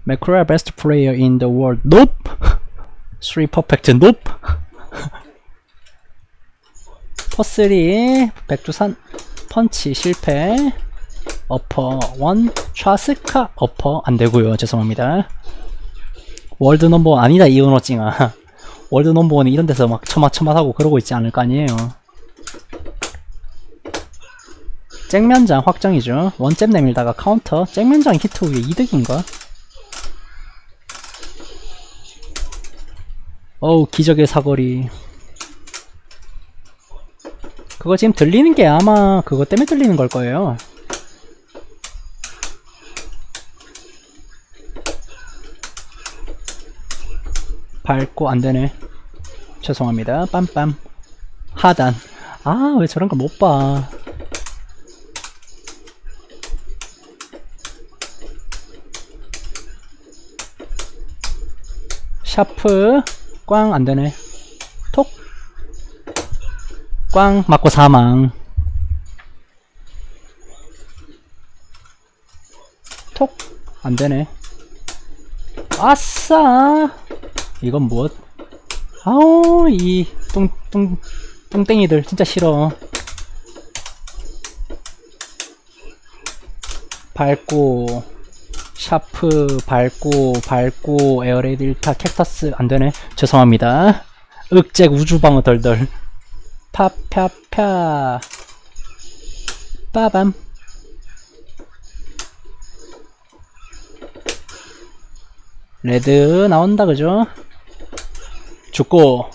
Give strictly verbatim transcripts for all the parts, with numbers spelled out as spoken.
McCrea best player in the world. Nope. three perfect. Nope. 퍼쓰리 백두산 펀치 실패. 어퍼 원 좌스카 어퍼 안되고요. 죄송합니다. 월드 넘버원 아니다 이은호 찡아. 월드 넘버원이 이런데서 막 처마처마하고 그러고 있지 않을 거 아니에요. 쨍면장 확정이죠. 원잽 내밀다가 카운터. 쨍면장 히트 후에 이득인가? 어우 기적의 사거리. 그거 지금 들리는 게 아마 그거 때문에 들리는 걸 거예요. 밟고 안되네. 죄송합니다. 빰빰. 하단. 아 왜 저런 거 못 봐. 샤프. 꽝 안되네. 톡. 꽝 맞고 사망. 톡 안되네. 아싸. 이건 무엇? 아우 이 뚱뚱 뚱땡이들 진짜 싫어. 밟고 샤프 밟고 밟고 에어레이드 일 타 캡터스 안되네. 죄송합니다. 윽잭 우주방어 덜덜. 파펴펴 빠밤. 레드 나온다 그죠? 죽고.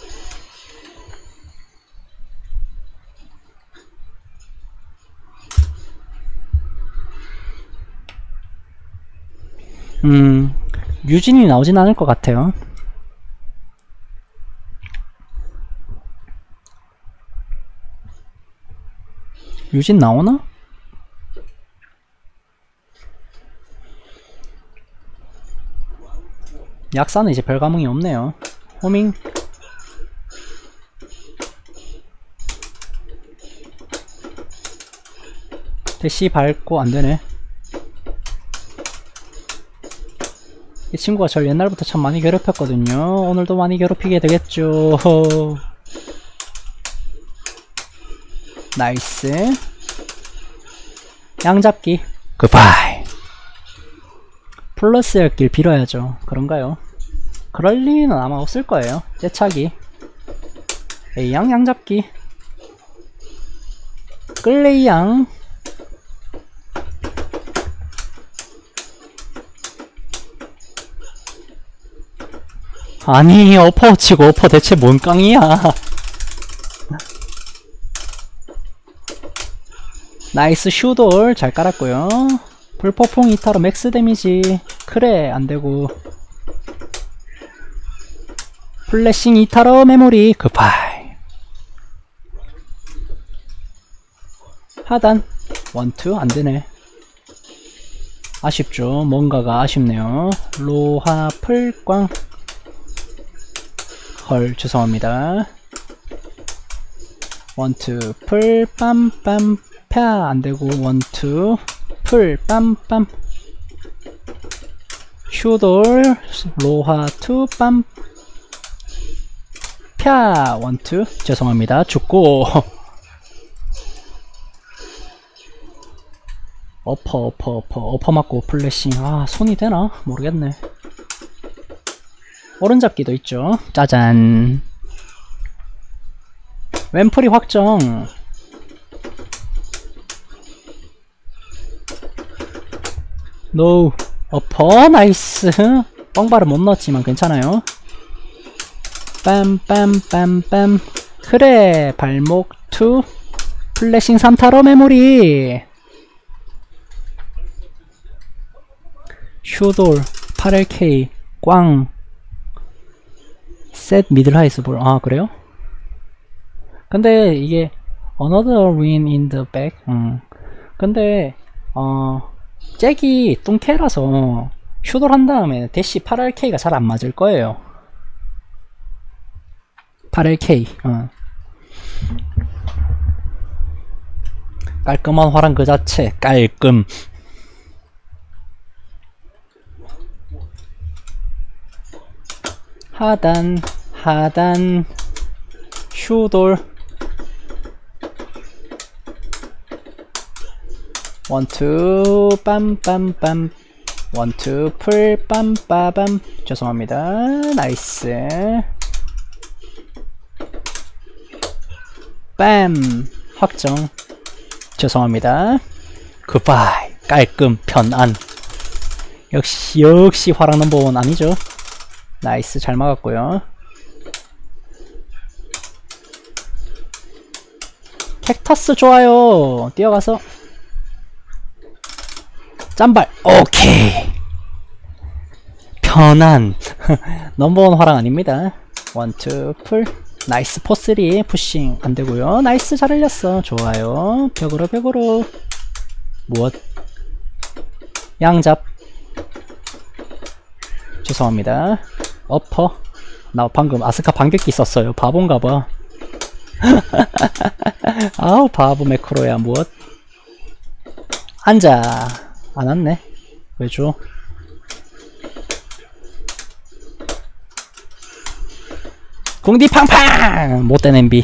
음 유진이 나오진 않을 것 같아요. 유진 나오나? 약사는 이제 별 감흥이 없네요. 호밍. 대시 밟고 안되네. 이 친구가 절 옛날부터 참 많이 괴롭혔거든요. 오늘도 많이 괴롭히게 되겠죠. 나이스. 양잡기 굿바이. 플러스였길 빌어야죠. 그런가요? 그럴 리는 아마 없을 거예요. 째차기. 에이양 양잡기. 끌레이양. 아니 어퍼 치고 어퍼 대체 뭔 깡이야. 나이스 슈돌 잘 깔았고요. 불폭풍 이타로 맥스 데미지. 그래 안되고. 플래싱 이타로 메모리 굿바이. 하단 원투 안되네. 아쉽죠. 뭔가가 아쉽네요. 로하 풀광. 헐 죄송합니다. 원투 풀 빰빰 펴 안되고 원투 풀 빰빰 슈돌 로하 투 빰 펴 원투 죄송합니다. 죽고. 어퍼 어퍼 어퍼 어퍼 맞고 플래싱. 아 손이 되나? 모르겠네. 오른잡기도 있죠. 짜잔. 왼풀이 확정. 노우 어퍼 나이스. 뻥발은 못 넣었지만 괜찮아요. 빰빰빰빰. 그래 발목 투 플래싱 삼 타로 메모리. 슈돌 팔 엘 케이 꽝. 셋 미들 하이스 볼. 아 그래요? 근데 이게 another win in the back. 음. 근데 어 잭이 뚱캐라서 슈돌 한 다음에 대시 팔 알 케이가 잘 안 맞을 거예요. 팔 엘 케이. 어. 깔끔한 화랑 그 자체. 깔끔. 하단 하단 슈돌 원투 빰빰빰 원투 풀 빰빠밤. 죄송합니다. 나이스. 빰 확정. 죄송합니다. 굿바이. 깔끔 편안. 역시 역시 화랑 넘버원 아니죠. 나이스. 잘 막았고요. 캡터스 좋아요. 뛰어가서 짬발. 오케이. 편안. 넘버원 화랑 아닙니다. 원투 풀. 나이스. 포쓰리 푸싱 안되고요. 나이스. 잘 흘렸어. 좋아요. 벽으로 벽으로. 무엇? 양잡. 죄송합니다. 어퍼. 나 방금 아스카 반격기 썼어요. 바본가봐. 아우 바보 매크로야. 무엇? 앉아. 안 왔네. 왜 줘? 공디 팡팡! 못된 엠비.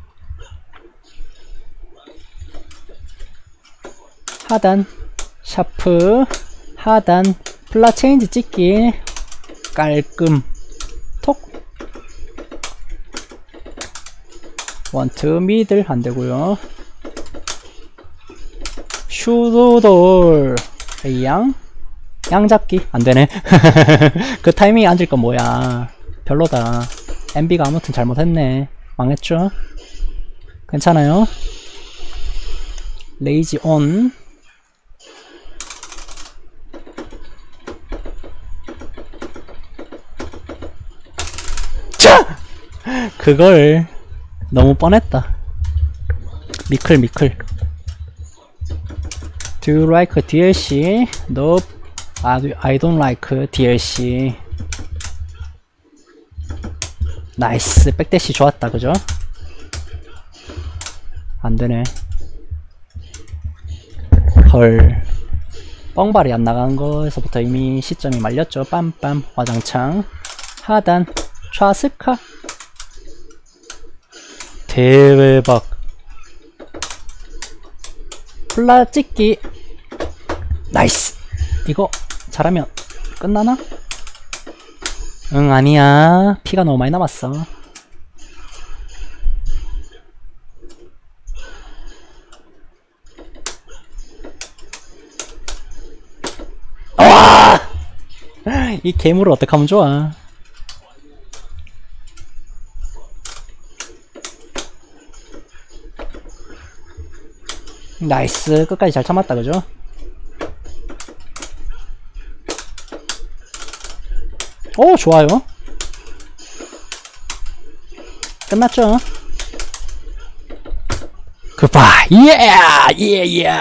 하단 샤프 하단 플라 체인지 찍기 깔끔 톡 원투 미들 안되고요. 슈도돌 양 양잡기 안되네. 그 타이밍에 앉을 건 뭐야. 별로다. 엠비가 아무튼 잘못했네. 망했죠? 괜찮아요. 레이지 온. 자! 그걸 너무 뻔했다. 미클 미클. Do you like 디엘씨? Nope. I don't like 디엘씨. 나이스. 백대시 좋았다. 그죠? 안되네. 헐. 뻥발이 안 나간 거에서부터 이미 시점이 말렸죠. 빰빰. 와장창. 하단. 좌스카. 대박. 플라 찍기. 나이스. 이거 잘하면 끝나나? 응 아니야. 피가 너무 많이 남았어. 와! 이 괴물을 어떡하면 좋아. 나이스. 끝까지 잘 참았다. 그죠? 오 좋아요. 끝났죠? 굿바이. 예! 예! 예!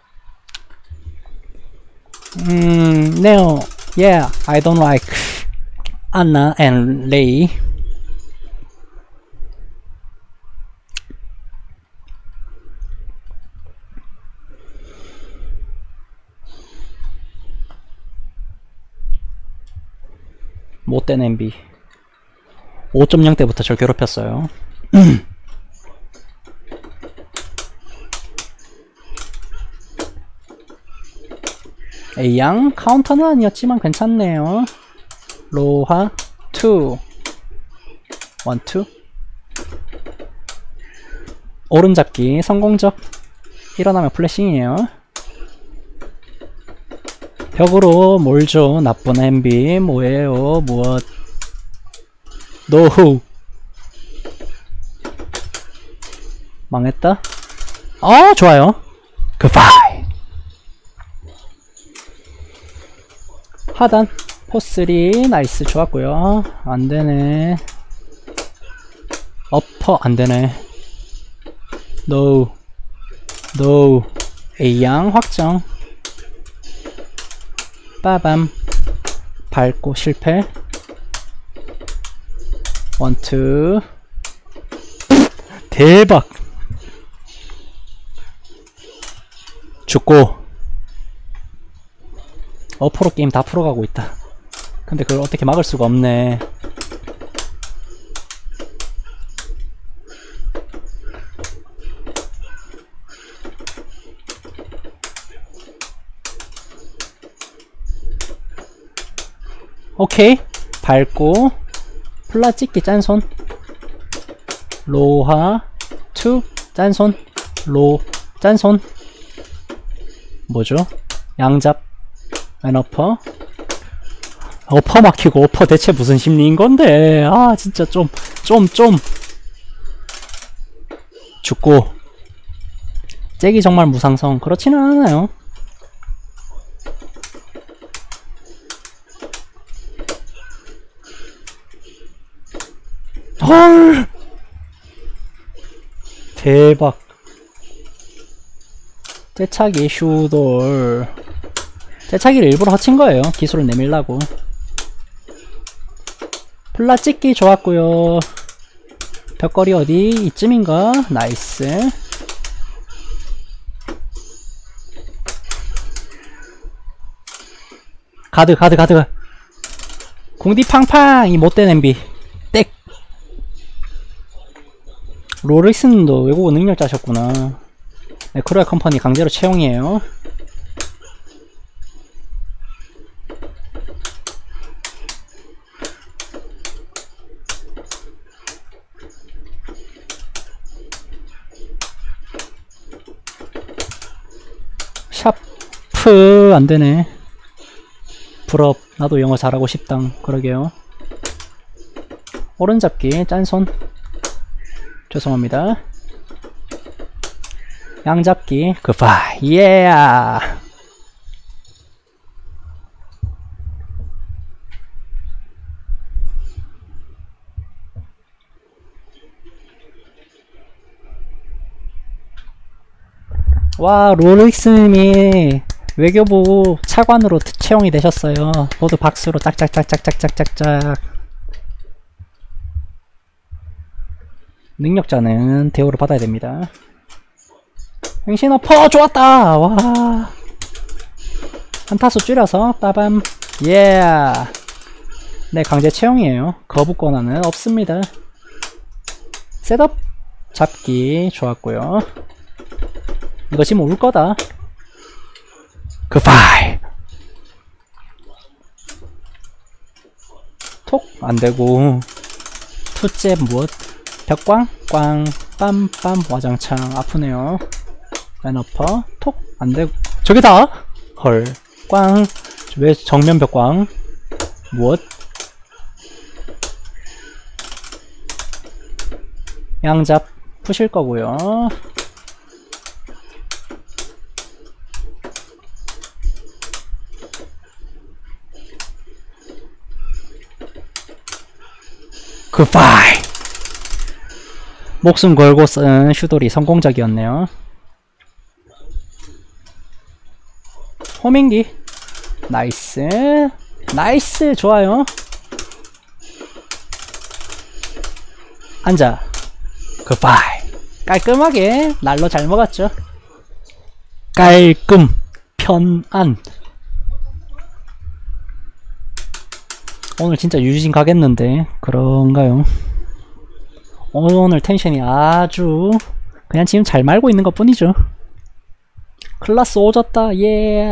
음... 네오. Yeah, I don't like Anna and Lei. 못된 엠비. 오 점 영 때부터 절 괴롭혔어요. A양 카운터는 아니었지만 괜찮네요. 로하 투 원 투 오른잡기 성공적. 일어나면 플래싱이에요. 벽으로 몰죠. 나쁜 엠비. 뭐예요? 무엇? 노후. 망했다. 아 좋아요. 굿바이. 하단 포쓰리 나이스. 좋았고요. 안되네. 어퍼 안되네. 노우 노우. A양 확정. 빠밤. 밟고 실패. 원투. 대박. 죽고. 어퍼로 게임 다 풀어가고 있다. 근데 그걸 어떻게 막을 수가 없네. 오케이. 밟고 플라 찍기 짠손 로하 투 짠손 로 짠손 뭐죠? 양잡 왼어퍼 어퍼 막히고 어퍼 대체 무슨 심리인 건데. 아 진짜 좀 좀 좀 죽고 잭이 정말 무상성 그렇지는 않아요. 헐 대박. 째차기 슈돌 째차기를 일부러 허친 거예요. 기술을 내밀라고. 플라 찍기 좋았고요. 벽걸이 어디 이쯤인가. 나이스. 가드 가드 가드 공디 팡팡. 이 못된 엠비 땡. 로릭슨도 외국어 능력자셨구나. 에크로야 컴퍼니 강제로 채용이에요. 샤프 안되네. 부럽. 나도 영어 잘하고 싶당. 그러게요. 오른잡기 짠손 죄송합니다. 양잡기 굿바이. 예. 와 로릭스님이 외교부 차관으로 채용이 되셨어요. 모두 박수로 짝짝짝짝짝짝짝짝. 능력자는 대우를 받아야 됩니다. 행신어퍼 좋았다. 와 한타수 줄여서 빠밤. 예. 네 강제 채용이에요. 거부 권한은 없습니다. 셋업 잡기 좋았고요. 이거 지금 울 거다. 굿바이. 톡 안되고 투잽 무엇 벽광 꽝 빰빰 와장창 아프네요. 맨어퍼 톡 안되고 저게 다? 헐 꽝 왜 정면 벽광 무엇 양잡 푸실 거고요. 굿바이. 목숨 걸고 쓴 슈돌이 성공작이었네요. 호밍기 나이스 나이스 좋아요. 앉아. 굿바이. 깔끔하게 날로 잘 먹었죠. 깔끔 편안. 오늘 진짜 유진 가겠는데 그런가요? 오늘 텐션이 아주 그냥 지금 잘 말고 있는 것 뿐이죠. 클라스 오졌다. 예.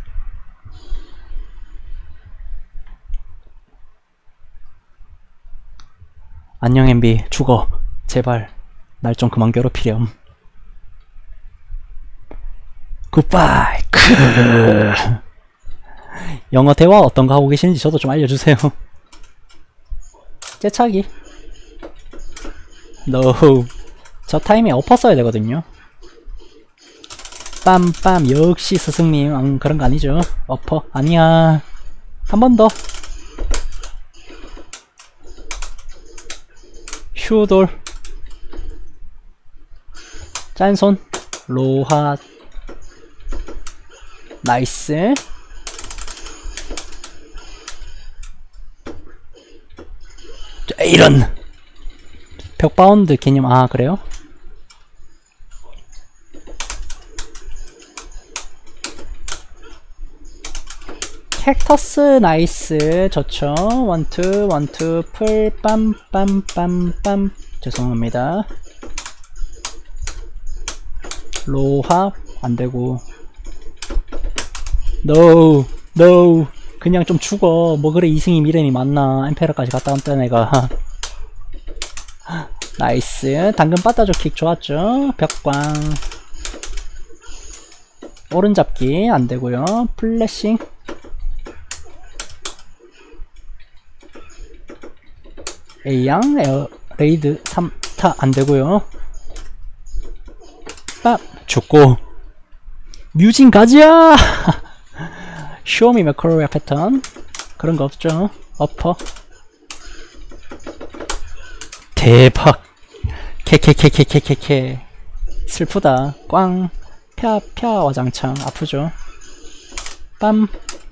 안녕 엠비 죽어 제발 날 좀 그만 괴롭히렴. 굿바이. 영어 대화 어떤 거 하고 계시는지 저도 좀 알려주세요. 째차기 노. 저 타임에 어퍼 써야 되거든요. 빰빰. 역시 스승님. 음, 그런 거 아니죠. 어퍼 아니야. 한 번 더. 슈돌 짠손 로하 나이스. 자, 이런 벽바운드 개념. 아 그래요? 캡터스 나이스 좋죠. 원투 원투 풀 빰빰빰빰. 죄송합니다. 로하 안되고 노 노 그냥 좀 죽어. 뭐 그래 이승이 미련이 많나. 엠페라까지 갔다 왔던 애가. 나이스. 당근 빠따줘 킥 좋았죠. 벽광. 오른잡기 안되고요. 플래싱. A양 에어 레이드 삼 타 안되고요. 빡 죽고. 뮤진 가자. 쇼미 매크로웨어 패턴 그런거 없죠. 어퍼 대박. 케케케케케케케 슬프다. 꽝 펴펴 와장창 아프죠. 빰.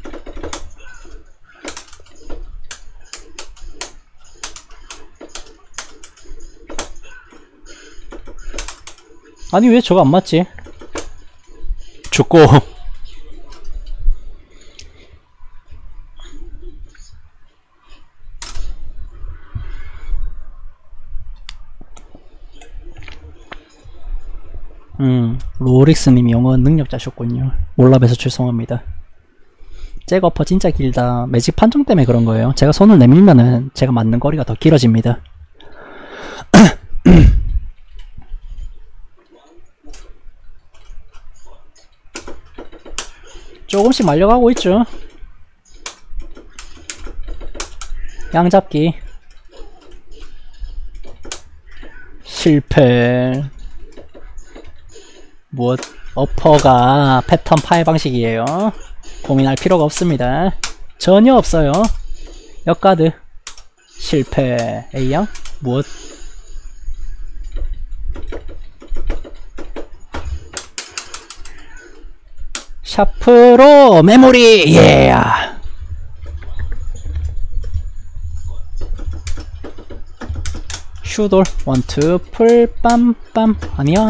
아니 왜 저거 안 맞지? 죽고. 음, 로릭스님이 영어 능력자셨군요. 몰라봬서 죄송합니다. 잭어퍼 진짜 길다. 매직 판정 때문에 그런 거예요. 제가 손을 내밀면은 제가 맞는 거리가 더 길어집니다. 조금씩 말려가고 있죠. 양잡기 실패. 무엇 어퍼가 패턴 파괴 방식이에요. 고민할 필요가 없습니다. 전혀 없어요. 역가드 실패. A양 무엇 샤프로 메모리. 예. 슈돌 원투 풀 빰빰. 아니야.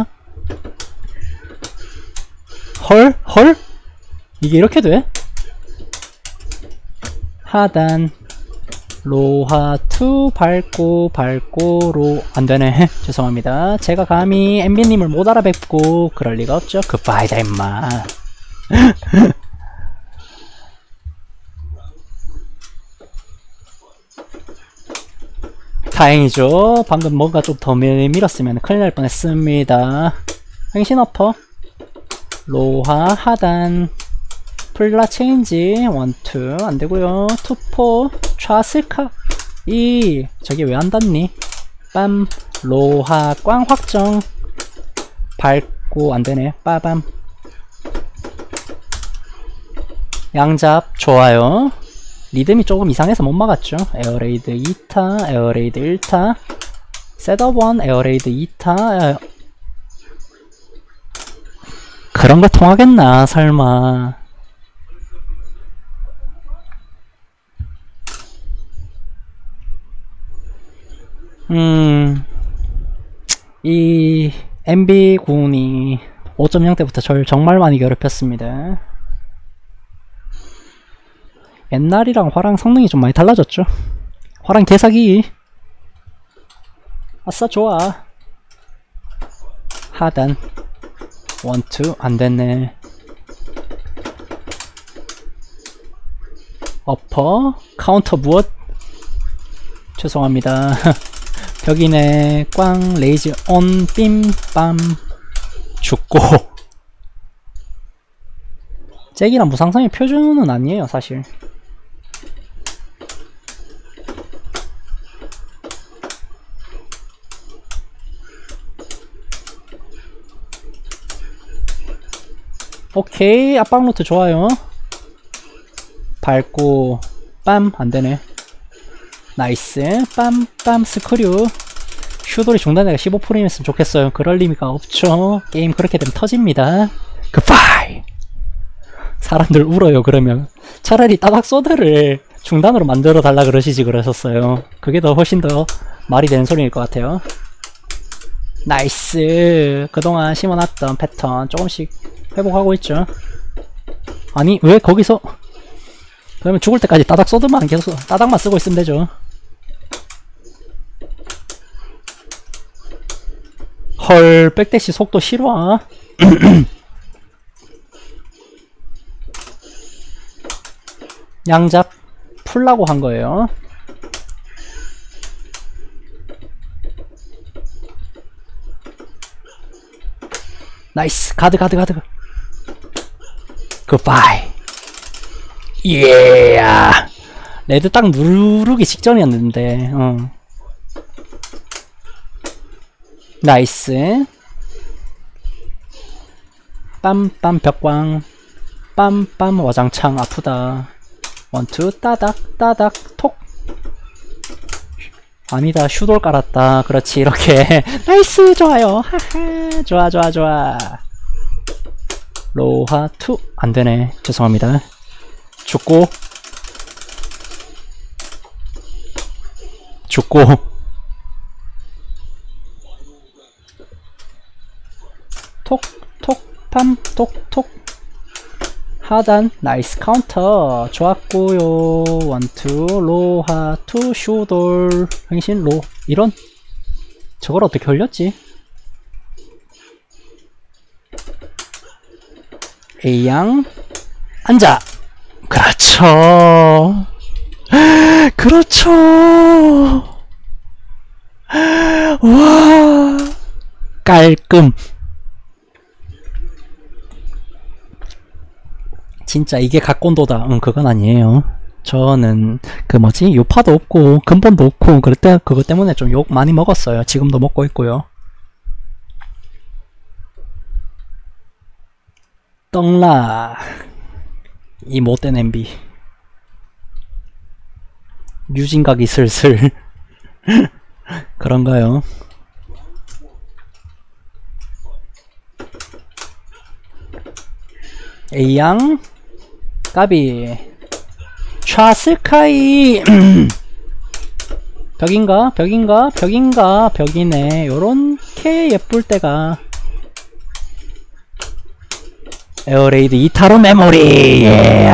헐? 헐? 이게 이렇게 돼? 하단 로하 투 밟고 밟고 로 안되네. 죄송합니다. 제가 감히 엠비님을 못 알아뵙고 그럴 리가 없죠. 굿바이다 임마. 다행이죠. 방금 뭔가 좀 더 밀었으면 큰일 날 뻔했습니다. 행신 어퍼 로하 하단 플라 체인지 원투 안되고요. 투포 좌슬카 이 저게 왜 안 닿니? 빰 로하 꽝 확정 밟고 안되네. 빠밤 양잡 좋아요. 리듬이 조금 이상해서 못 막았죠. 에어레이드 이 타 에어레이드 일 타 셋업 일 에어레이드 이 타. 그런 거 통하겠나 설마. 음, 이 엠비 군이 오 점 영 때부터 절 정말 많이 괴롭혔습니다. 옛날이랑 화랑 성능이 좀 많이 달라졌죠. 화랑 개사기. 아싸 좋아. 하단 원투 안됐네. 어퍼 카운터 무엇? 죄송합니다. 벽이네. 꽝 레이즈 온 빔빰 죽고. 잭이란 무상성의 표준은 아니에요 사실. 오케이 압박 노트 좋아요. 밟고 빰 안되네. 나이스 빰빰 스크류. 슈돌이 중단대가 십오 프레임이었으면 좋겠어요. 그럴 리가 없죠. 게임 그렇게 되면 터집니다. 굿바이. 사람들 울어요 그러면. 차라리 따닥 소드를 중단으로 만들어 달라 그러시지 그러셨어요. 그게 더 훨씬 더 말이 되는 소리일 것 같아요. 나이스. 그동안 심어놨던 패턴 조금씩 회복하고 있죠. 아니 왜 거기서 그러면 죽을 때까지 따닥 소드만 계속 따닥만 쓰고 있으면 되죠. 헐 백대시 속도 실화. 양잡 풀라고 한 거예요. 나이스. 가드 가드 가드. 굿바이. 예. 레드 딱 누르기 직전이었는데. 어. 나이스. 빰빰 벽광. 빰빰 와장창 아프다. 원투 따닥 따닥 톡. 아니다, 슈돌 깔았다. 그렇지, 이렇게. 나이스. 좋아요. 하하. 좋아 좋아 좋아. 로하 투. 안되네, 죄송합니다. 죽고 죽고 톡톡 팜 톡톡. 하단 나이스 카운터 좋았고요. 원투 로하 투 슈돌 행신 로. 이런 저걸 어떻게 걸렸지? A양 앉아. 그렇죠. 그렇죠. 와, 깔끔. 진짜 이게 각곤도다. 응, 그건 아니에요. 저는 그 뭐지, 유파도 없고 근본도 없고 그때 그것 때문에 좀 욕 많이 먹었어요. 지금도 먹고 있고요. 떡라. 이 못된 엠비. 유진각이 슬슬 그런가요? A양 까비. 샤스카이. 벽인가? 벽인가? 벽인가? 벽이네. 요렇게 예쁠 때가 에어레이드 이타로 메모리. 예.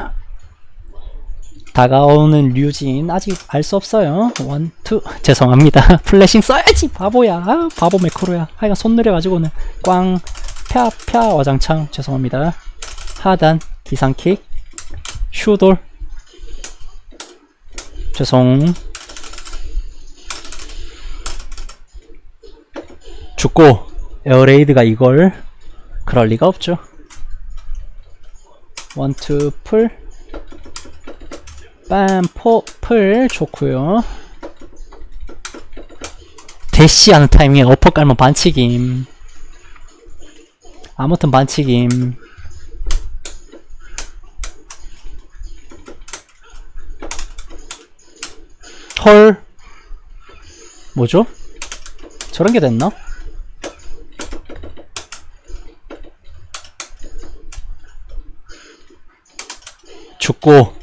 다가오는 류진 아직 알 수 없어요. 원, 투. 죄송합니다. 플래싱 써야지 바보야. 아, 바보 매크로야. 하여간 손 느려가지고는 꽝. 펴, 펴. 와장창. 죄송합니다. 하단 기상킥. 슈돌. 죄송. 죽고. 에어레이드가 이걸 그럴 리가 없죠. 원투 풀. 빰 포 풀. 좋구요. 대시하는 타이밍에 어퍼 깔면 반칙임. 아무튼 반칙임. 헐. 뭐죠? 저런게 됐나? 죽고.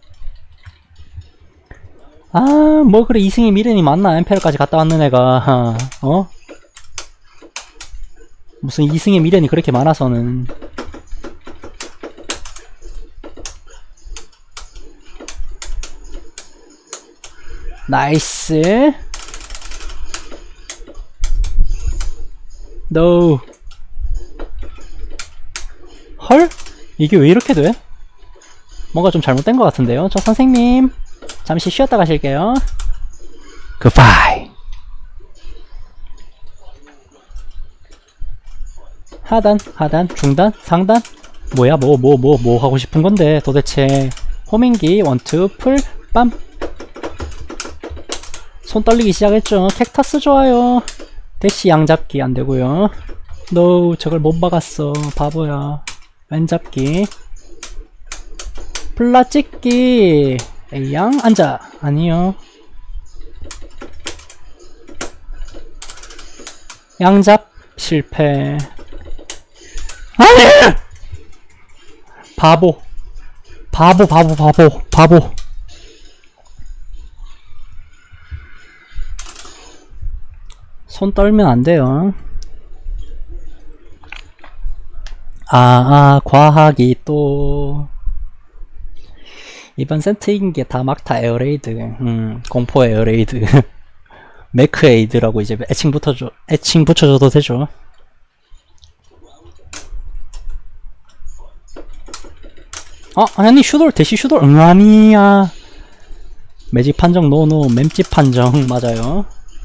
아, 뭐 그래, 이승이 미련이 많나? 엠페르까지 갔다 왔는 애가. 어? 무슨 이승의 미련이 그렇게 많아서는. 나이스. 노. 헐? 이게 왜 이렇게 돼? 뭔가 좀 잘못된 것 같은데요? 저 선생님 잠시 쉬었다 가실게요. 굿바이. 하단, 하단, 중단, 상단. 뭐야, 뭐, 뭐, 뭐, 뭐 하고 싶은 건데 도대체. 호밍기, 원투, 풀, 빰. 손 떨리기 시작했죠. 캡터스 좋아요. 대시 양잡기 안 되고요. 노, 저걸 못 박았어. 바보야. 왼잡기. 플라 찍기. A양 앉아. 아니요. 양잡 실패. 아니! 바보. 바보, 바보, 바보, 바보. 손 떨면 안 돼요. 아, 아, 과학이 또. 이번 세트 이긴 게 다 막타 에어레이드. 음, 공포 에어레이드. 매크 에이드라고 이제 애칭 붙여줘, 애칭 붙여줘도 되죠. 어? 아니 슈돌 대시 슈돌 응 아니야. 매직 판정 노노 맴집 판정 맞아요.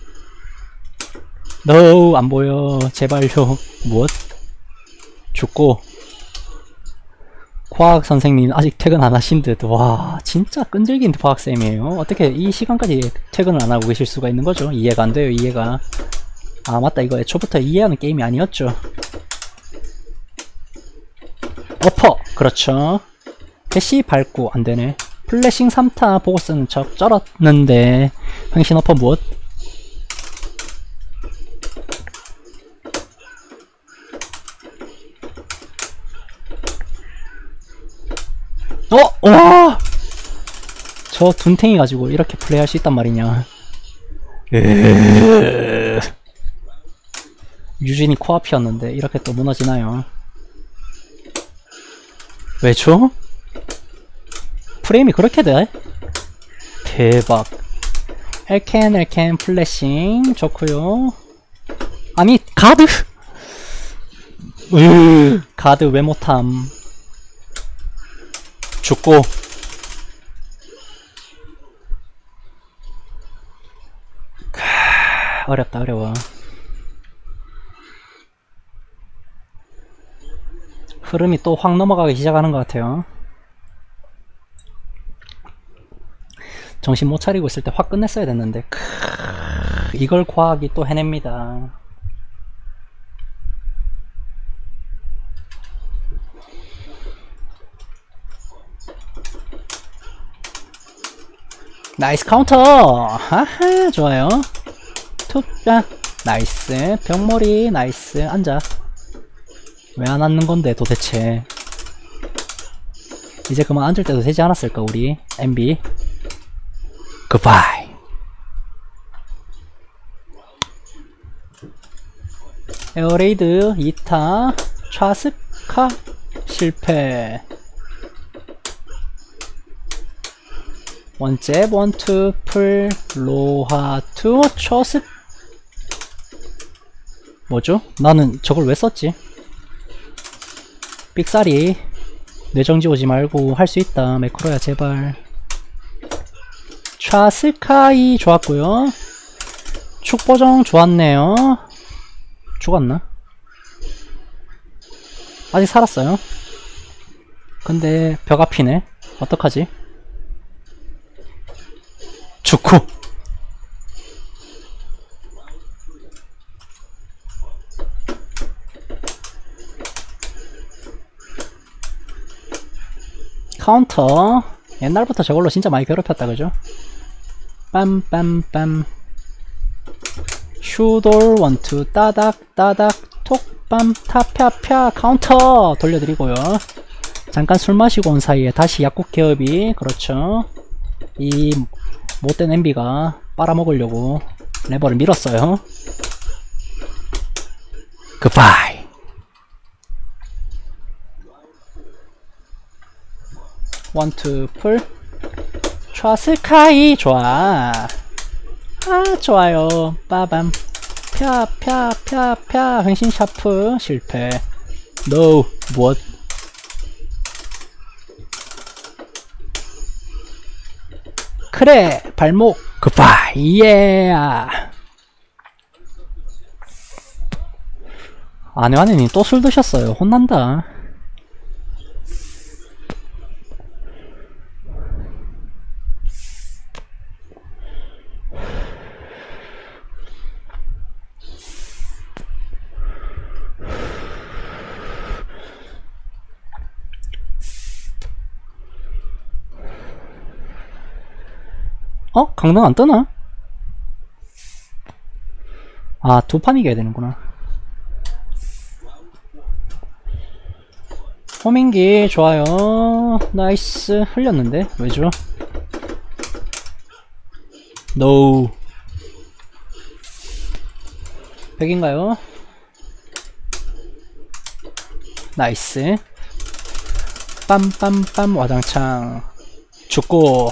노 안보여 제발요. 무엇? 죽고 과학 선생님 아직 퇴근 안 하신 듯. 와 진짜 끈질긴 과학쌤이에요. 어떻게 이 시간까지 퇴근을 안 하고 계실 수가 있는 거죠? 이해가 안 돼요. 이해가. 아 맞다 이거 애초부터 이해하는 게임이 아니었죠. 어퍼 그렇죠. 대시 밟고 안되네. 플래싱 삼 타 보고 쓰는 척 쩔었는데 당신 어퍼 무엇? 어! 와! 저 둔탱이 가지고 이렇게 플레이할 수 있단 말이냐. 에으... 유진이 코앞이었는데 이렇게 또 무너지나요? 왜죠? 프레임이 그렇게 돼? 대박. 엘켄 엘켄 플래싱 좋구요. 아니 가드! 으 가드 왜 못함. 죽고 캬, 어렵다 어려워. 흐름이 또 확 넘어가기 시작하는 것 같아요. 정신 못 차리고 있을 때 확 끝냈어야 됐는데 크, 이걸 과학이 또 해냅니다. 나이스 카운터! 하하 좋아요. 툭자 나이스. 병머리 나이스. 앉아. 왜 안 앉는 건데 도대체. 이제 그만 앉을 때도 되지 않았을까 우리 엠비. 굿바이. 에어레이드 이 타 좌스카 실패. 원잽 원투 풀 로하 투 초습. 뭐죠? 나는 저걸 왜 썼지? 삑사리 뇌정지 오지 말고 할 수 있다. 매크로야 제발. 좌스카이 좋았고요. 축보정 좋았네요. 죽었나? 아직 살았어요. 근데 벽 앞이네. 어떡하지? 죽고 카운터. 옛날부터 저걸로 진짜 많이 괴롭혔다 그죠? 빰빰빰 슈돌 원투 따닥 따닥 톡빰 타펴펴 카운터 돌려드리고요. 잠깐 술 마시고 온 사이에 다시 약국 개업이 그렇죠. 이 못된 엠비가 빨아먹으려고 레버를 밀었어요. 굿바이. 원투 풀 좌스카이 좋아. 아 좋아요. 빠밤 펴펴펴펴 횡신 샤프 실패. 노 무엇. 그래 발목 굿바이. 예. 아내와네님 또 술 드셨어요. 혼난다. 어? 강등 안 뜨나? 아, 두 판 이겨야 되는구나. 호밍기 좋아요. 나이스. 흘렸는데 왜죠? 노우. 백인가요? 나이스. 빰빰빰 와장창 죽고.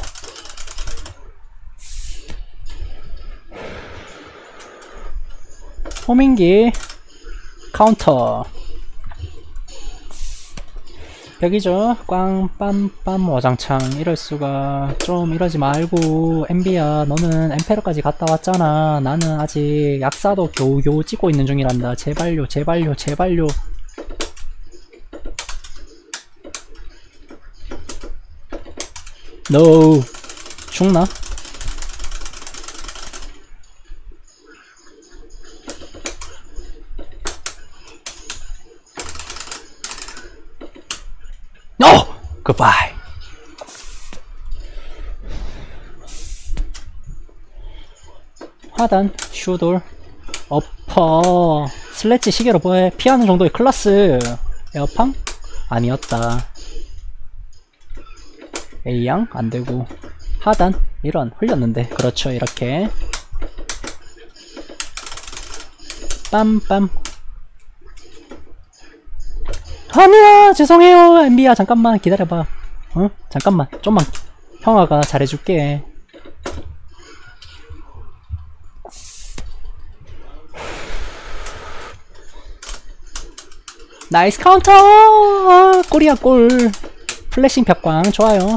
호밍기 카운터. 벽이죠. 꽝 빰빰 와장창. 이럴수가. 좀 이러지 말고 엠비야 너는 엠페르까지 갔다 왔잖아. 나는 아직 약사도 겨우겨우 찍고 있는 중이란다. 제발요 제발요 제발요. 노. 죽나? 노! 굿바이. 하단, 슈돌, 어퍼, 슬래치 시계로 보해. 피하는 정도의 클라스. 에어팡? 아니었다. A양? 안되고. 하단? 이런, 흘렸는데. 그렇죠, 이렇게. 빰빰. 아니야! 죄송해요! 엠비야, 잠깐만, 기다려봐. 어? 잠깐만, 좀만. 형아가 잘해줄게. 나이스 카운터! 아, 골이야, 골. 플래싱 벽광, 좋아요.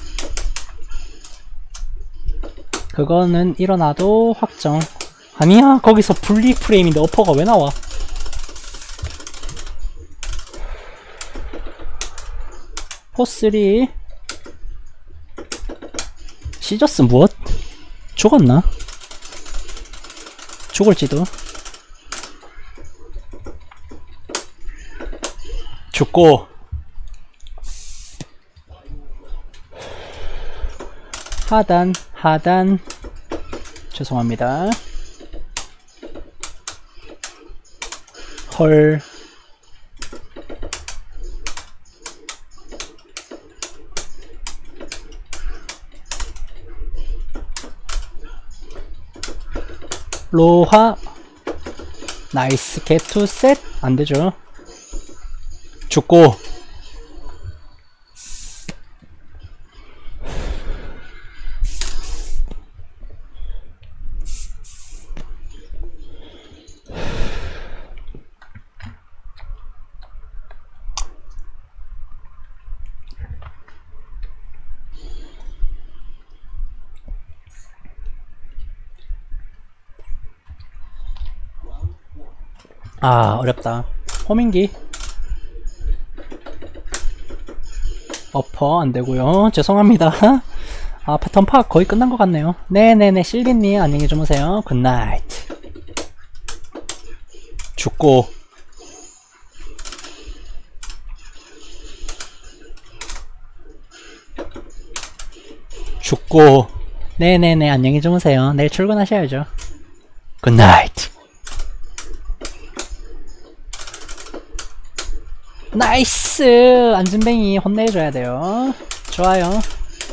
그거는 일어나도 확정. 아니야, 거기서 분리 프레임인데 어퍼가 왜 나와? 포쓰리. 시저스 무엇? 죽었나? 죽을지도. 죽고. 하단 하단 죄송합니다. 헐. 로하. 나이스. 게투 셋. 안되죠. 죽고. 아, 어렵다. 호밍기. 어퍼 안되고요. 죄송합니다. 아, 패턴 파악 거의 끝난 것 같네요. 네네네. 실비님 안녕히 주무세요. 굿나이트. 죽고. 죽고. 네네네. 안녕히 주무세요. 내일 출근하셔야죠. 굿나이트. 나이스! 안진뱅이 혼내줘야 돼요. 좋아요.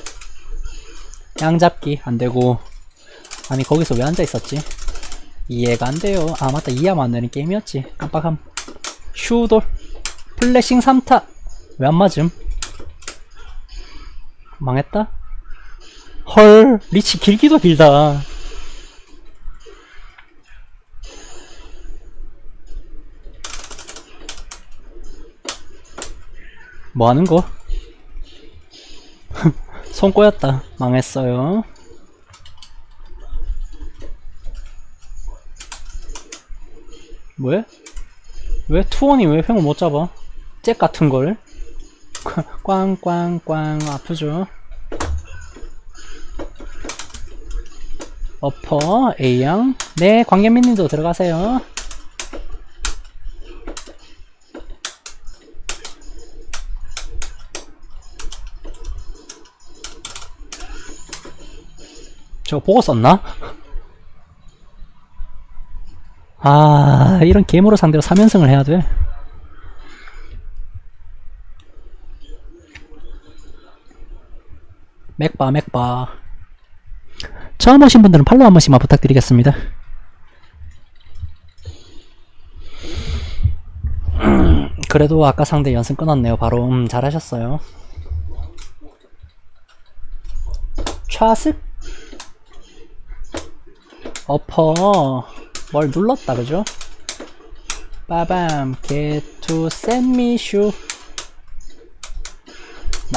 양잡기 안되고. 아니 거기서 왜 앉아있었지? 이해가 안돼요. 아 맞다, 이해하면 안되는 게임이었지. 깜빡함. 슈돌 플래싱 삼 타. 왜 안맞음? 망했다? 헐, 리치 길기도 길다. 뭐하는거? 손 꼬였다. 망했어요. 왜? 왜 투원이 왜 횡을 못잡아? 잭 같은걸? 꽝꽝꽝. 아프죠? 어퍼 A양. 네, 광견민님도 들어가세요. 저거 보고 썼나? 아, 이런 게임으로 상대로 삼 연승을 해야 돼. 맥바 맥바. 처음 오신 분들은 팔로우 한 번씩만 부탁드리겠습니다. 그래도 아까 상대 연승 끊었네요. 바로. 음, 잘하셨어요. 좌슥. 어퍼. 뭘 눌렀다 그죠? 빠밤. get to send me shoe.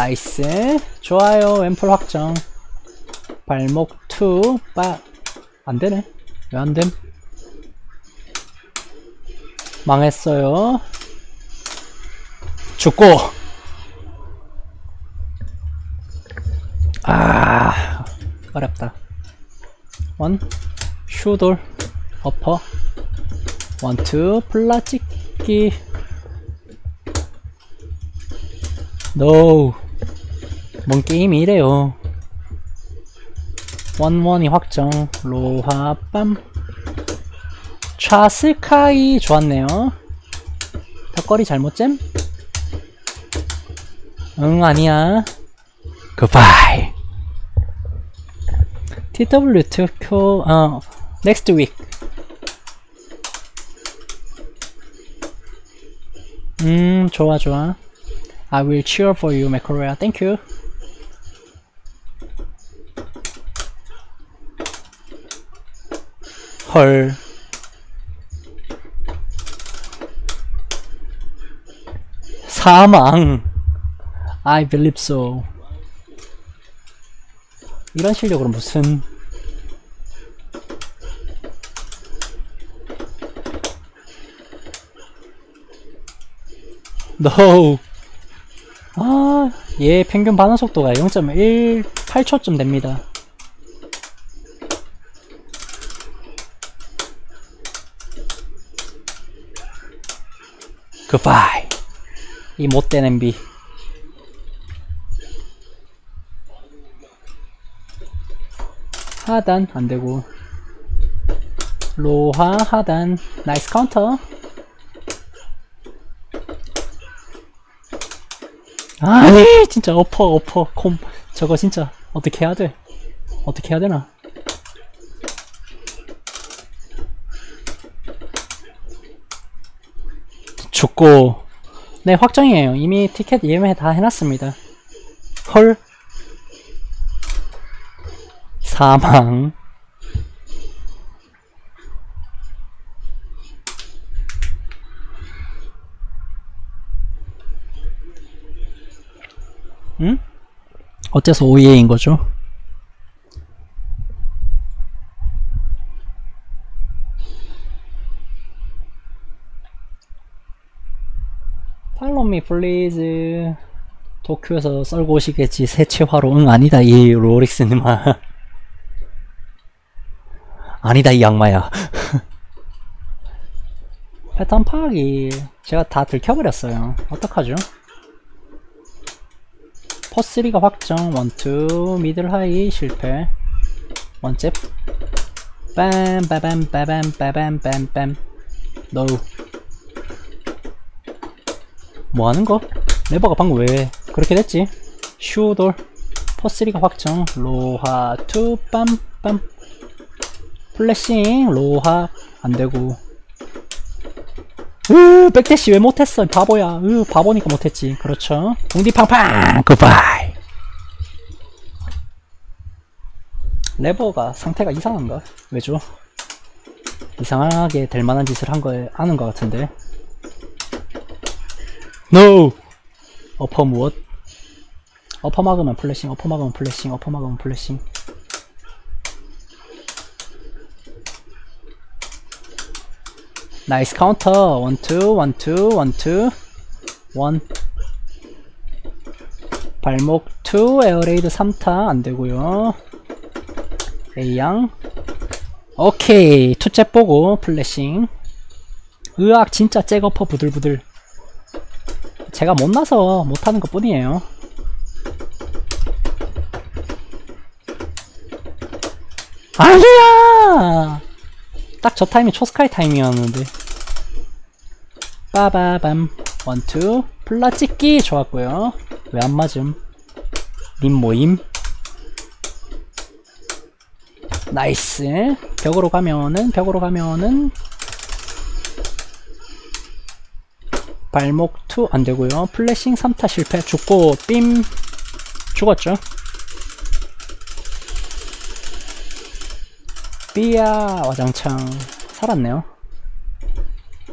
나이스. 좋아요. 앰플 확정. 발목 투 빠 안되네. 왜 안됨? 망했어요. 죽고. 아 어렵다. 원 슈돌 어퍼 원투 플라찍기 노. 뭔 게임이 이래요. 원원이 확정. 로하빰 차스카이 좋았네요. 턱걸이 잘못잼? 응 아니야. 굿바이. 티더블유 투 큐 어 next week. 음 좋아 좋아. I will cheer for you, 맥코리아. Thank you. 헐. 사망. I believe so. 이런 실력으로 무슨. No. 아, 얘 평균 반응 속도가 영 점 일팔 초쯤 됩니다. 굿바이. 이 못된 엠비. 하단 안되고. 로하 하단. 나이스 카운터. 아니 진짜 어퍼 어퍼 콤 저거 진짜 어떻게 해야돼. 어떻게 해야되나. 죽고. 네 확정이에요. 이미 티켓 예매 다 해놨습니다. 헐. 사망. 응? 어째서 오이에인 거죠? Follow me please. 도쿄에서 썰고 오시겠지. 세체화로. 응 아니다 이 로릭스님아. 아니다 이 악마야. 패턴 파악이 제가 다 들켜버렸어요. 어떡하죠? 퍼쓰리가 확정. 원투 미들 하이 실패. 원잽 빰 빠밤 빠밤 빠밤 빰빰. 노우. 뭐하는거? 레버가 방금 왜 그렇게 됐지? 슈돌 퍼쓰리가 확정. 로하 투 빰빰 플래싱. 로하 안되고. 으 백대시 왜 못했어 바보야. 으 바보니까 못했지. 그렇죠. 공디 팡팡. 굿바이. 레버가 상태가 이상한가? 왜죠? 이상하게 될 만한 짓을 한 거에 아는 것 같은데. NO! 어퍼 무엇? 어퍼 막으면 플래싱, 어퍼 막으면 플래싱, 어퍼 막으면 플래싱. 나이스 카운터. 원투 원투 원투 원. 발목 투 에어레이드 삼 타 안되고요. A양. 오케이. 투잽 보고 플래싱. 으악 진짜 잭어퍼 부들부들. 제가 못나서 못하는 것 뿐이에요. 아니야! 딱 저 타이밍 초스카이 타이밍이었는데. 빠바밤. 원투 플라 찍기 좋았고요. 왜 안 맞음? 님 모임. 나이스. 벽으로 가면은 벽으로 가면은 발목 투 안되고요. 플래싱 삼 타 실패. 죽고 빔. 죽었죠. 삐야 와장창. 살았네요.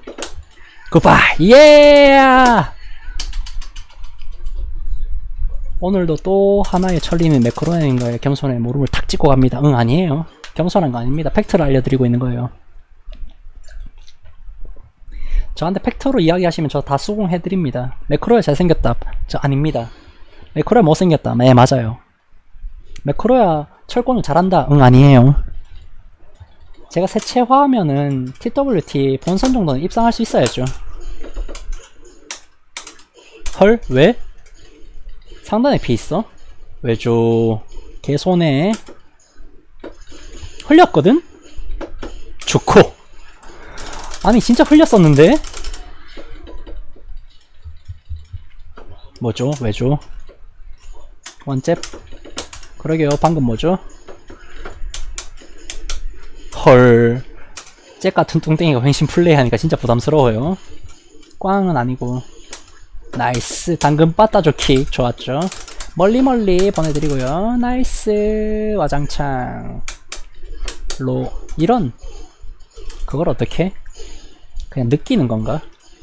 굿바이. 예. 오늘도 또 하나의 천리는 매크로인가에 겸손의 무릎을 탁 찍고 갑니다. 응, 아니에요. 겸손한 거 아닙니다. 팩트를 알려드리고 있는 거예요. 저한테 팩트로 이야기하시면 저 다 수긍해드립니다. 매크로야 잘생겼다. 저 아닙니다. 매크로야 못생겼다. 네, 맞아요. 매크로야 철권을 잘한다. 응, 아니에요. 제가 세체화하면은 티더블유티 본선 정도는 입상할 수 있어야죠. 헐? 왜? 상단에 피 있어? 왜죠? 개손에 흘렸거든? 좋고. 아니 진짜 흘렸었는데? 뭐죠? 왜죠? 원잽? 그러게요. 방금 뭐죠? 헐. 잭 같은 뚱땡이가 횡신 플레이하니까 진짜 부담스러워요. 꽝은 아니고. 나이스. 당근 빠따줘 킥. 좋았죠. 멀리 멀리 보내드리고요. 나이스. 와장창. 로. 이런. 그걸 어떻게? 그냥 느끼는 건가?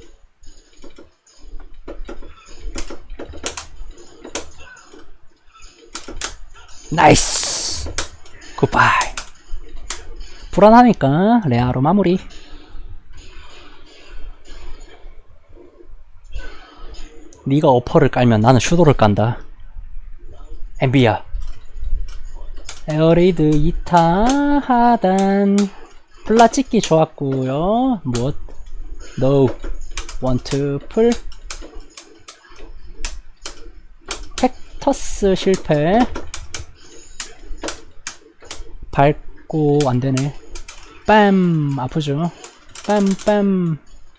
나이스. 굿바이. 불안하니까 레아로 마무리. 네가 어퍼를 깔면 나는 슈도를 깐다. 엠비야. 에어레이드 이 타 하단. 플라 찍기 좋았고요. 무엇? No. 원투 풀. 팩터스 실패. 밟고 안되네. 빰. 아프죠? 빰빰.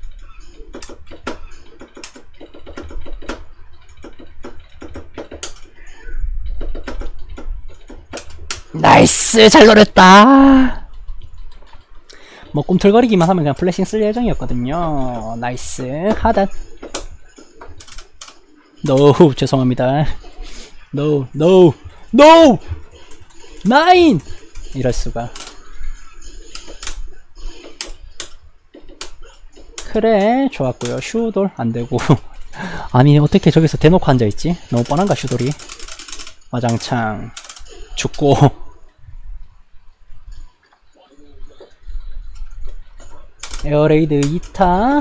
나이스. 잘 노렸다. 뭐 꿈틀거리기만 하면 그냥 플래싱 쓸 예정이었거든요. 나이스. 하단. 노. 죄송합니다. 노. 노. 노. 나인. 이럴수가. 그래. 좋았고요. 슈돌 안되고. 아니 어떻게 저기서 대놓고 앉아있지? 너무 뻔한가 슈돌이. 와장창. 죽고. 에어레이드 이 타.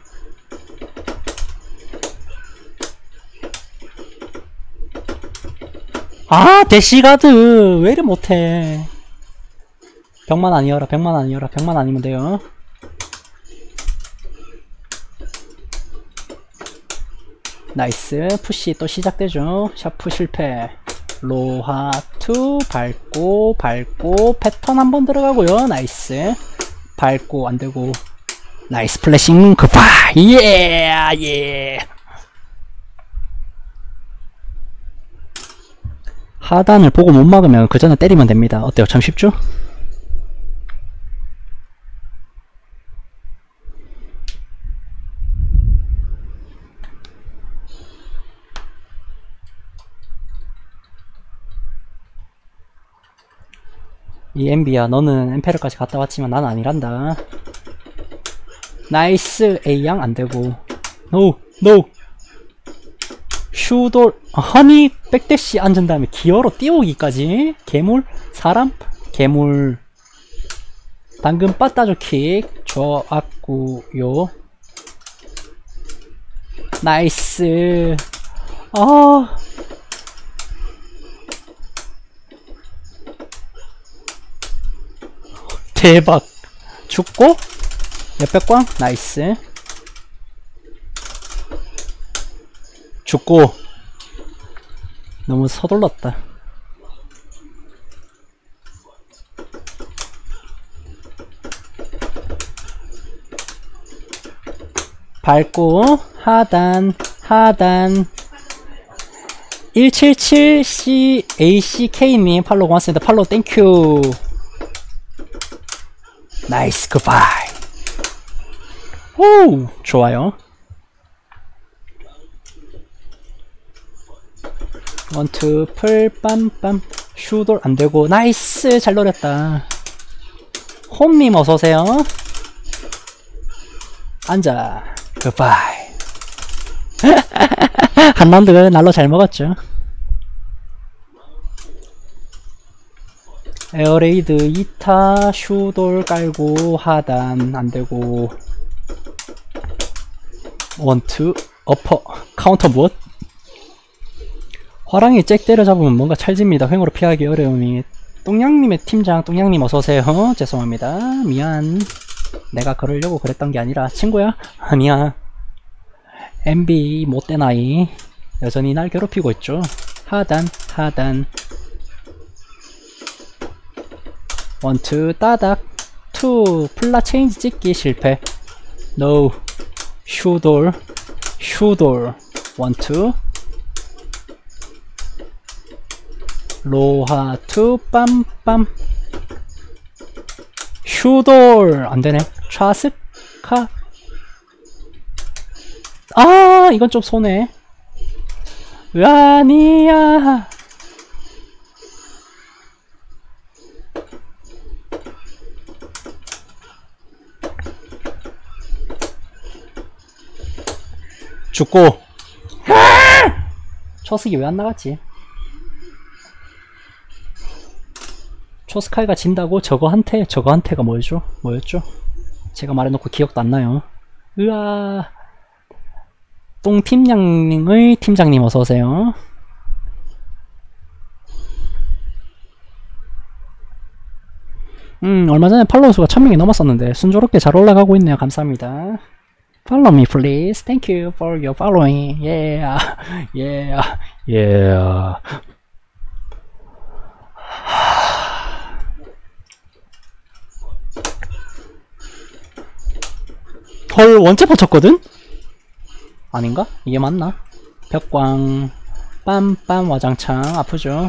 아 대시가드 왜 이래 못해. 병만 아니어라. 병만 아니어라. 병만 아니면 돼요. 나이스. 푸시 또 시작되죠. 샤프 실패. 로하 투. 밟고 밟고 패턴 한번 들어가고요. 나이스. 밟고 안되고. 나이스 플래싱 급파. 예! 예! 하단을 보고 못 막으면 그 전에 때리면 됩니다. 어때요? 참 쉽죠? 이 엠비야 너는 엠페르까지 갔다 왔지만 난 아니란다. 나이스. A양 안되고. 노! 노! 슈돌. 아니 백대시 앉은 다음에 기어로 띄우기까지. 괴물? 사람? 괴물. 당근 빠따줘 킥. 좋았구요. 나이스. 아 대박. 죽고 옆백광. 나이스. 죽고. 너무 서둘렀다. 밟고 하단 하단. 일칠칠 씨 에이씨케이님 팔로우 고맙습니다. 팔로우 땡큐. 나이스. 굿바이. 오 좋아요. 원투 풀 빰빰. 슈돌 안되고. 나이스. 잘 노렸다. 홈님 어서오세요. 앉아. 굿바이. 한 라운드 날로 잘 먹었죠. 에어레이드 이 타 슈돌 깔고 하단 안되고 원투 어퍼 카운터 무엇? 화랑이 잭 때려잡으면 뭔가 찰집니다. 횡으로 피하기 어려우니. 똥냥님의 팀장 똥냥님 어서오세요. 죄송합니다. 미안. 내가 그러려고 그랬던 게 아니라 친구야? 아니야. 엠비 못된 아이 여전히 날 괴롭히고 있죠. 하단 하단 원투 따닥 투 플라 체인지 찍기 실패. 노 슈돌 슈돌 원투 로하 투 빰빰 슈돌 안되네. 좌스카 아 이건 좀 손해. 아니야. 죽고 초스기 왜 안 나갔지? 초스카이가 진다고 저거한테 저거한테가 뭐였죠? 뭐였죠? 제가 말해놓고 기억도 안 나요. 으아. 똥팀장님의 팀장님 어서오세요. 음 얼마전에 팔로워 수가 천 명이 넘었었는데 순조롭게 잘 올라가고 있네요. 감사합니다. Follow me please. Thank you for your following. Yeah. Yeah. Yeah. 헐 원체포 쳤거든? 아닌가? 이게 맞나? 벽광 빰빰 와장창 아프죠?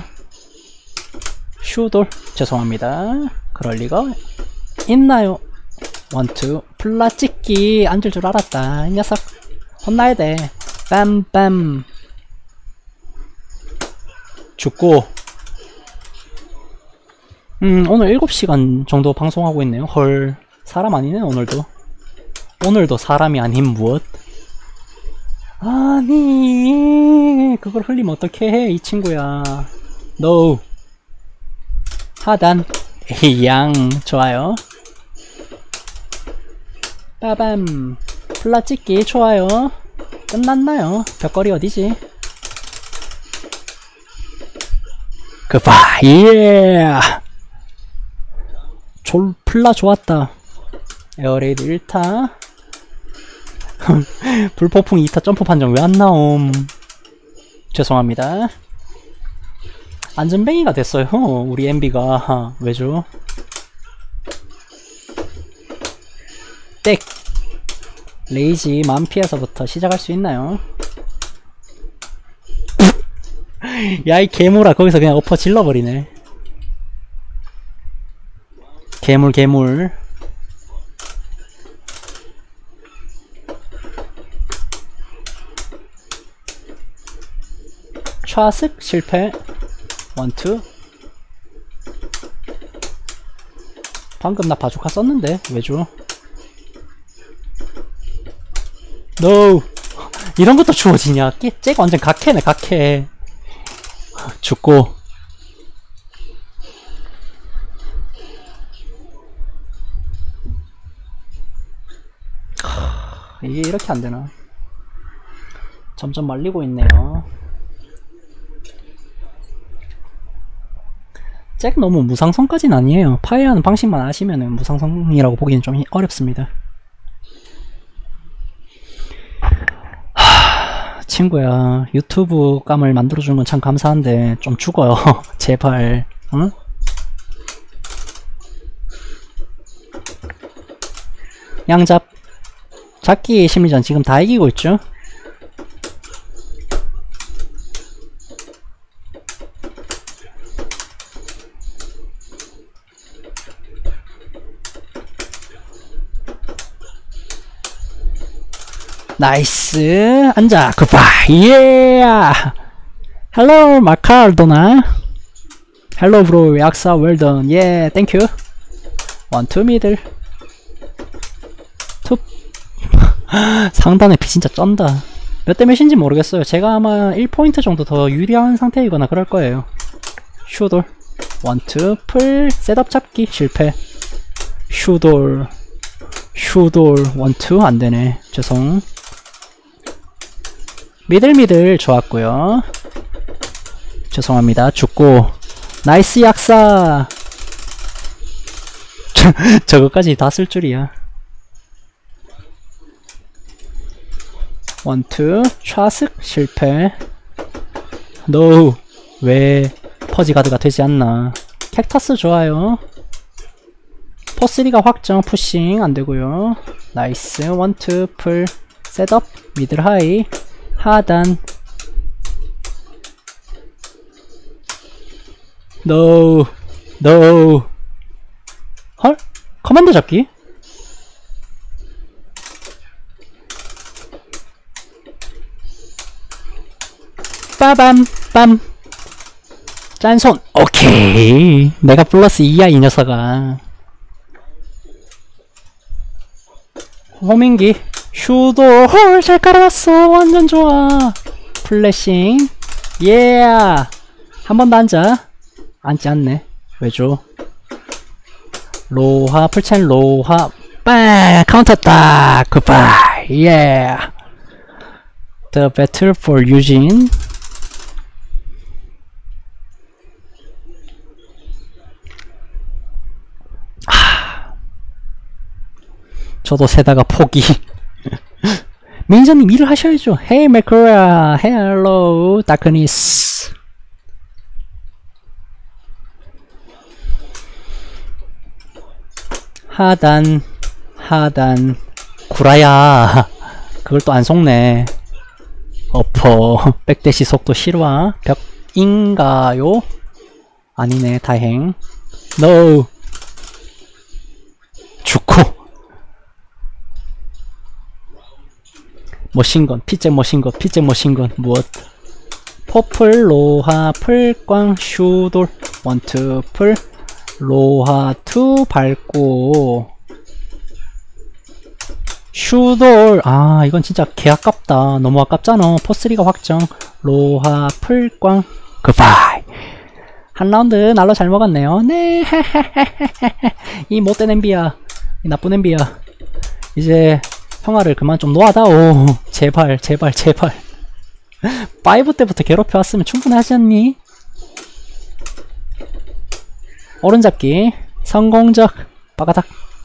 슈돌 죄송합니다. 그럴리가 있나요? 원투 플라 찍기 앉을 줄 알았다. 이 녀석 혼나야돼. 빰빰 죽고 음 오늘 일곱 시간 정도 방송하고 있네요. 헐 사람 아니네 오늘도. 오늘도 사람이 아닌 무엇? 아니 그걸 흘리면 어떻게 해 이 친구야. 노 하단 에이양 좋아요. 빠밤 플라 찍기 좋아요. 끝났나요? 벽걸이 어디지? 그파 예 졸 플라 좋았다. 에어레이드 일 타 불폭풍 이 타 점프 판정 왜 안 나옴. 죄송합니다. 안전뱅이가 됐어요 우리 엠비가. 왜죠? 땡 레이지 만피에서부터 시작할 수 있나요? 야 이 괴물아 거기서 그냥 엎어 질러버리네. 괴물 괴물 좌측 실패. 원투 방금 나 바주카 썼는데 왜죠? 노 이런것도 주어지냐. 쟤가 완전 각해네 각해. 죽고 이게 이렇게 안되나. 점점 말리고 있네요. 잭 너무 무상성까지는 아니에요. 파이어하는 방식만 아시면은 무상성이라고 보기는 좀 어렵습니다. 하... 친구야 유튜브 감을 만들어주는 건 참 감사한데 좀 죽어요. 제발. 응? 양잡 잡기 심리전 지금 다 이기고 있죠? 나이스 앉아 굿바이 예 헬로 마카르도나 헬로 브로 약사 웰던 예 땡큐 원투 미들 툭 상단의 피 진짜 쩐다. 몇 대 몇인지 모르겠어요. 제가 아마 일 포인트 정도 더 유리한 상태이거나 그럴 거예요. 슈돌 원투 풀 셋업 잡기 실패. 슈돌 슈돌 원투 안되네. 죄송. 미들미들 좋았고요. 죄송합니다. 죽고. 나이스 약사. 저거까지 다 쓸 줄이야. 원투 좌측 실패. 노우. 왜 퍼지가드가 되지 않나. 캡터스 좋아요. 포쓰리가 확정. 푸싱 안되고요. 나이스. 원투 풀 셋업 미들 하이 하단. 노우 노우. 헐? 커맨드 잡기? 빠밤 빰. 짠손. 오케이. 내가 플러스 이야 이 녀석아. 호밍기 슈도. 헐 잘 깔아놨어. 완전 좋아. 플래싱. 예. 한 번 더 앉아. 앉지 않네. 왜죠? 로하 풀첸 로하 빵 카운터 딱. 굿바이. 예. The battle for Eugene. 하. 저도 세다가 포기. 매니저님 일을 하셔야죠. Hey 맥코라. Hello 다크니스. 하단 하단 구라야. 그걸 또 안 속네. 어퍼. 백대시 속도 실화. 벽인가요? 아니네. 다행. 노. 죽고. 머신건. 피잭 머신건. 피잭 머신건. 무엇? 퍼플 로하 풀광 슈돌 원투 풀 로하 투 밟고 슈돌. 아 이건 진짜 개 아깝다. 너무 아깝잖아. 포쓰리가 확정. 로하 풀광 굿바이. 한 라운드 날로 잘 먹었네요. 네. 이 못된 엠비야. 이 나쁜 엠비야. 이제 형아를 그만 좀 놓아다오. 제발 제발 제발. 파이브 때부터 괴롭혀왔으면 충분하지 않니? 오른잡기 성공적. 빠가닥.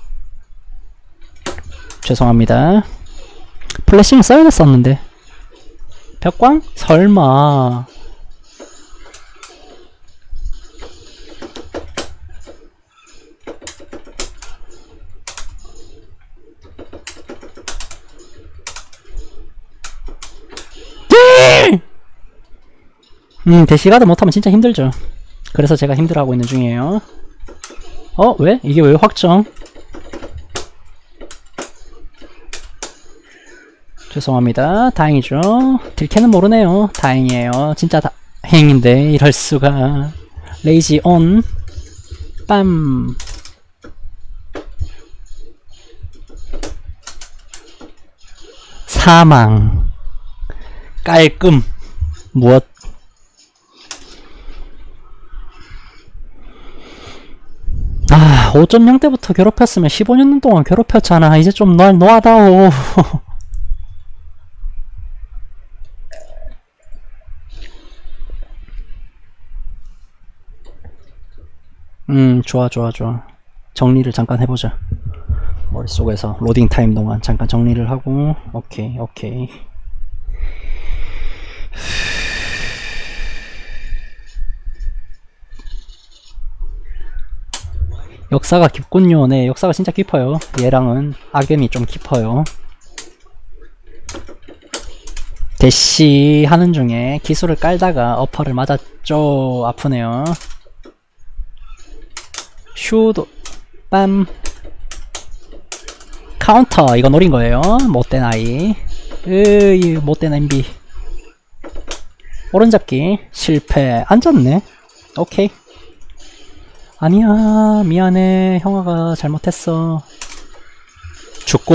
죄송합니다. 플래싱 써야 됐었는데. 벽광? 설마. 음 대시가드 못하면 진짜 힘들죠. 그래서 제가 힘들어하고 있는 중이에요. 어? 왜? 이게 왜 확정? 죄송합니다. 다행이죠. 딜캐는 모르네요. 다행이에요. 진짜 다행인데 이럴수가. 레이지 온. 빰. 사망. 깔끔. 무엇? 아, 오 점 영 때부터 괴롭혔으면 십오 년 동안 괴롭혔잖아. 이제 좀 널 놓아다오. 음, 좋아, 좋아, 좋아. 정리를 잠깐 해보자. 머릿속에서 로딩 타임 동안 잠깐 정리를 하고. 오케이, 오케이. 역사가 깊군요. 네, 역사가 진짜 깊어요. 얘랑은 악연이 좀 깊어요. 대시 하는 중에 기술을 깔다가 어퍼를 맞았죠. 아프네요. 슈도 빰. 카운터. 이거 노린 거예요. 못된 아이. 으이 못된 엠비. 오른잡기 실패. 앉았네. 오케이. 아니야 미안해 형아가 잘못했어. 죽고.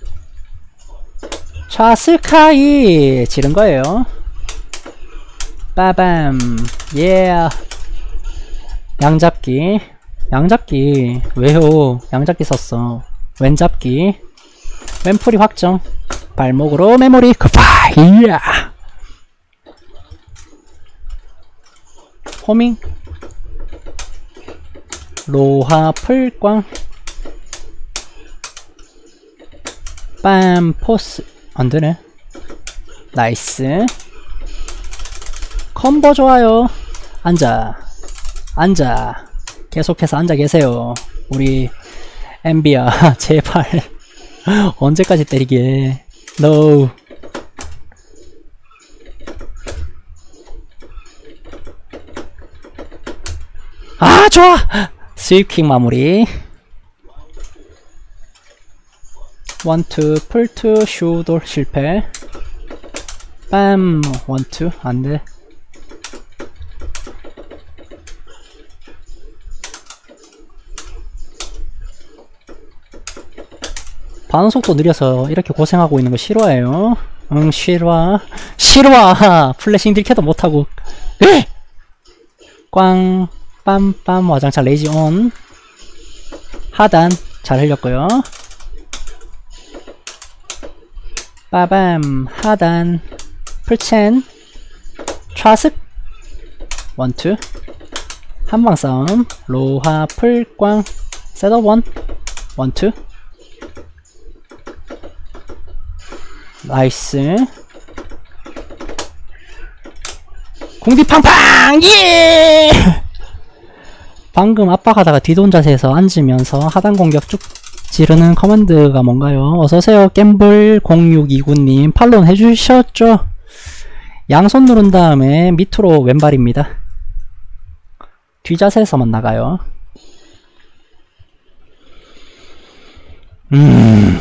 자 스카이 지른 거예요. 빠밤. 예. 양잡기. 양잡기. 왜요? 양잡기 썼어. 왼잡기. 왼풀이 확정. 발목으로 메모리. 굿바이. 호밍. 로하 풀광. 빰. 포스. 안되네. 나이스. 컴보 좋아요. 앉아. 앉아. 계속해서 앉아 계세요. 우리 엠비야. 제발. 언제까지 때리게. No. 아 좋아. 스윕킥 마무리. 원투 풀투 슈돌 실패. 빰. 원투 안돼. 반응속도 느려서 이렇게 고생하고 있는 거 싫어해요. 응 싫어. 싫어. 플래싱 딜캐도 못하고. 으! 꽝. 빰빰. 와장창 레이지 온. 하단 잘 흘렸고요. 빠밤. 하단 풀첸 좌습 원투 한방 싸움. 로하 풀광 셋업 원 원투. 나이스. 공디 팡팡. 예. 방금 압박하다가 뒤돈 자세에서 앉으면서 하단 공격 쭉 지르는 커맨드가 뭔가요? 어서오세요. 갬블 공육이구님 팔로우 해주셨죠? 양손 누른 다음에 밑으로 왼발입니다. 뒤자세에서만 나가요. 음.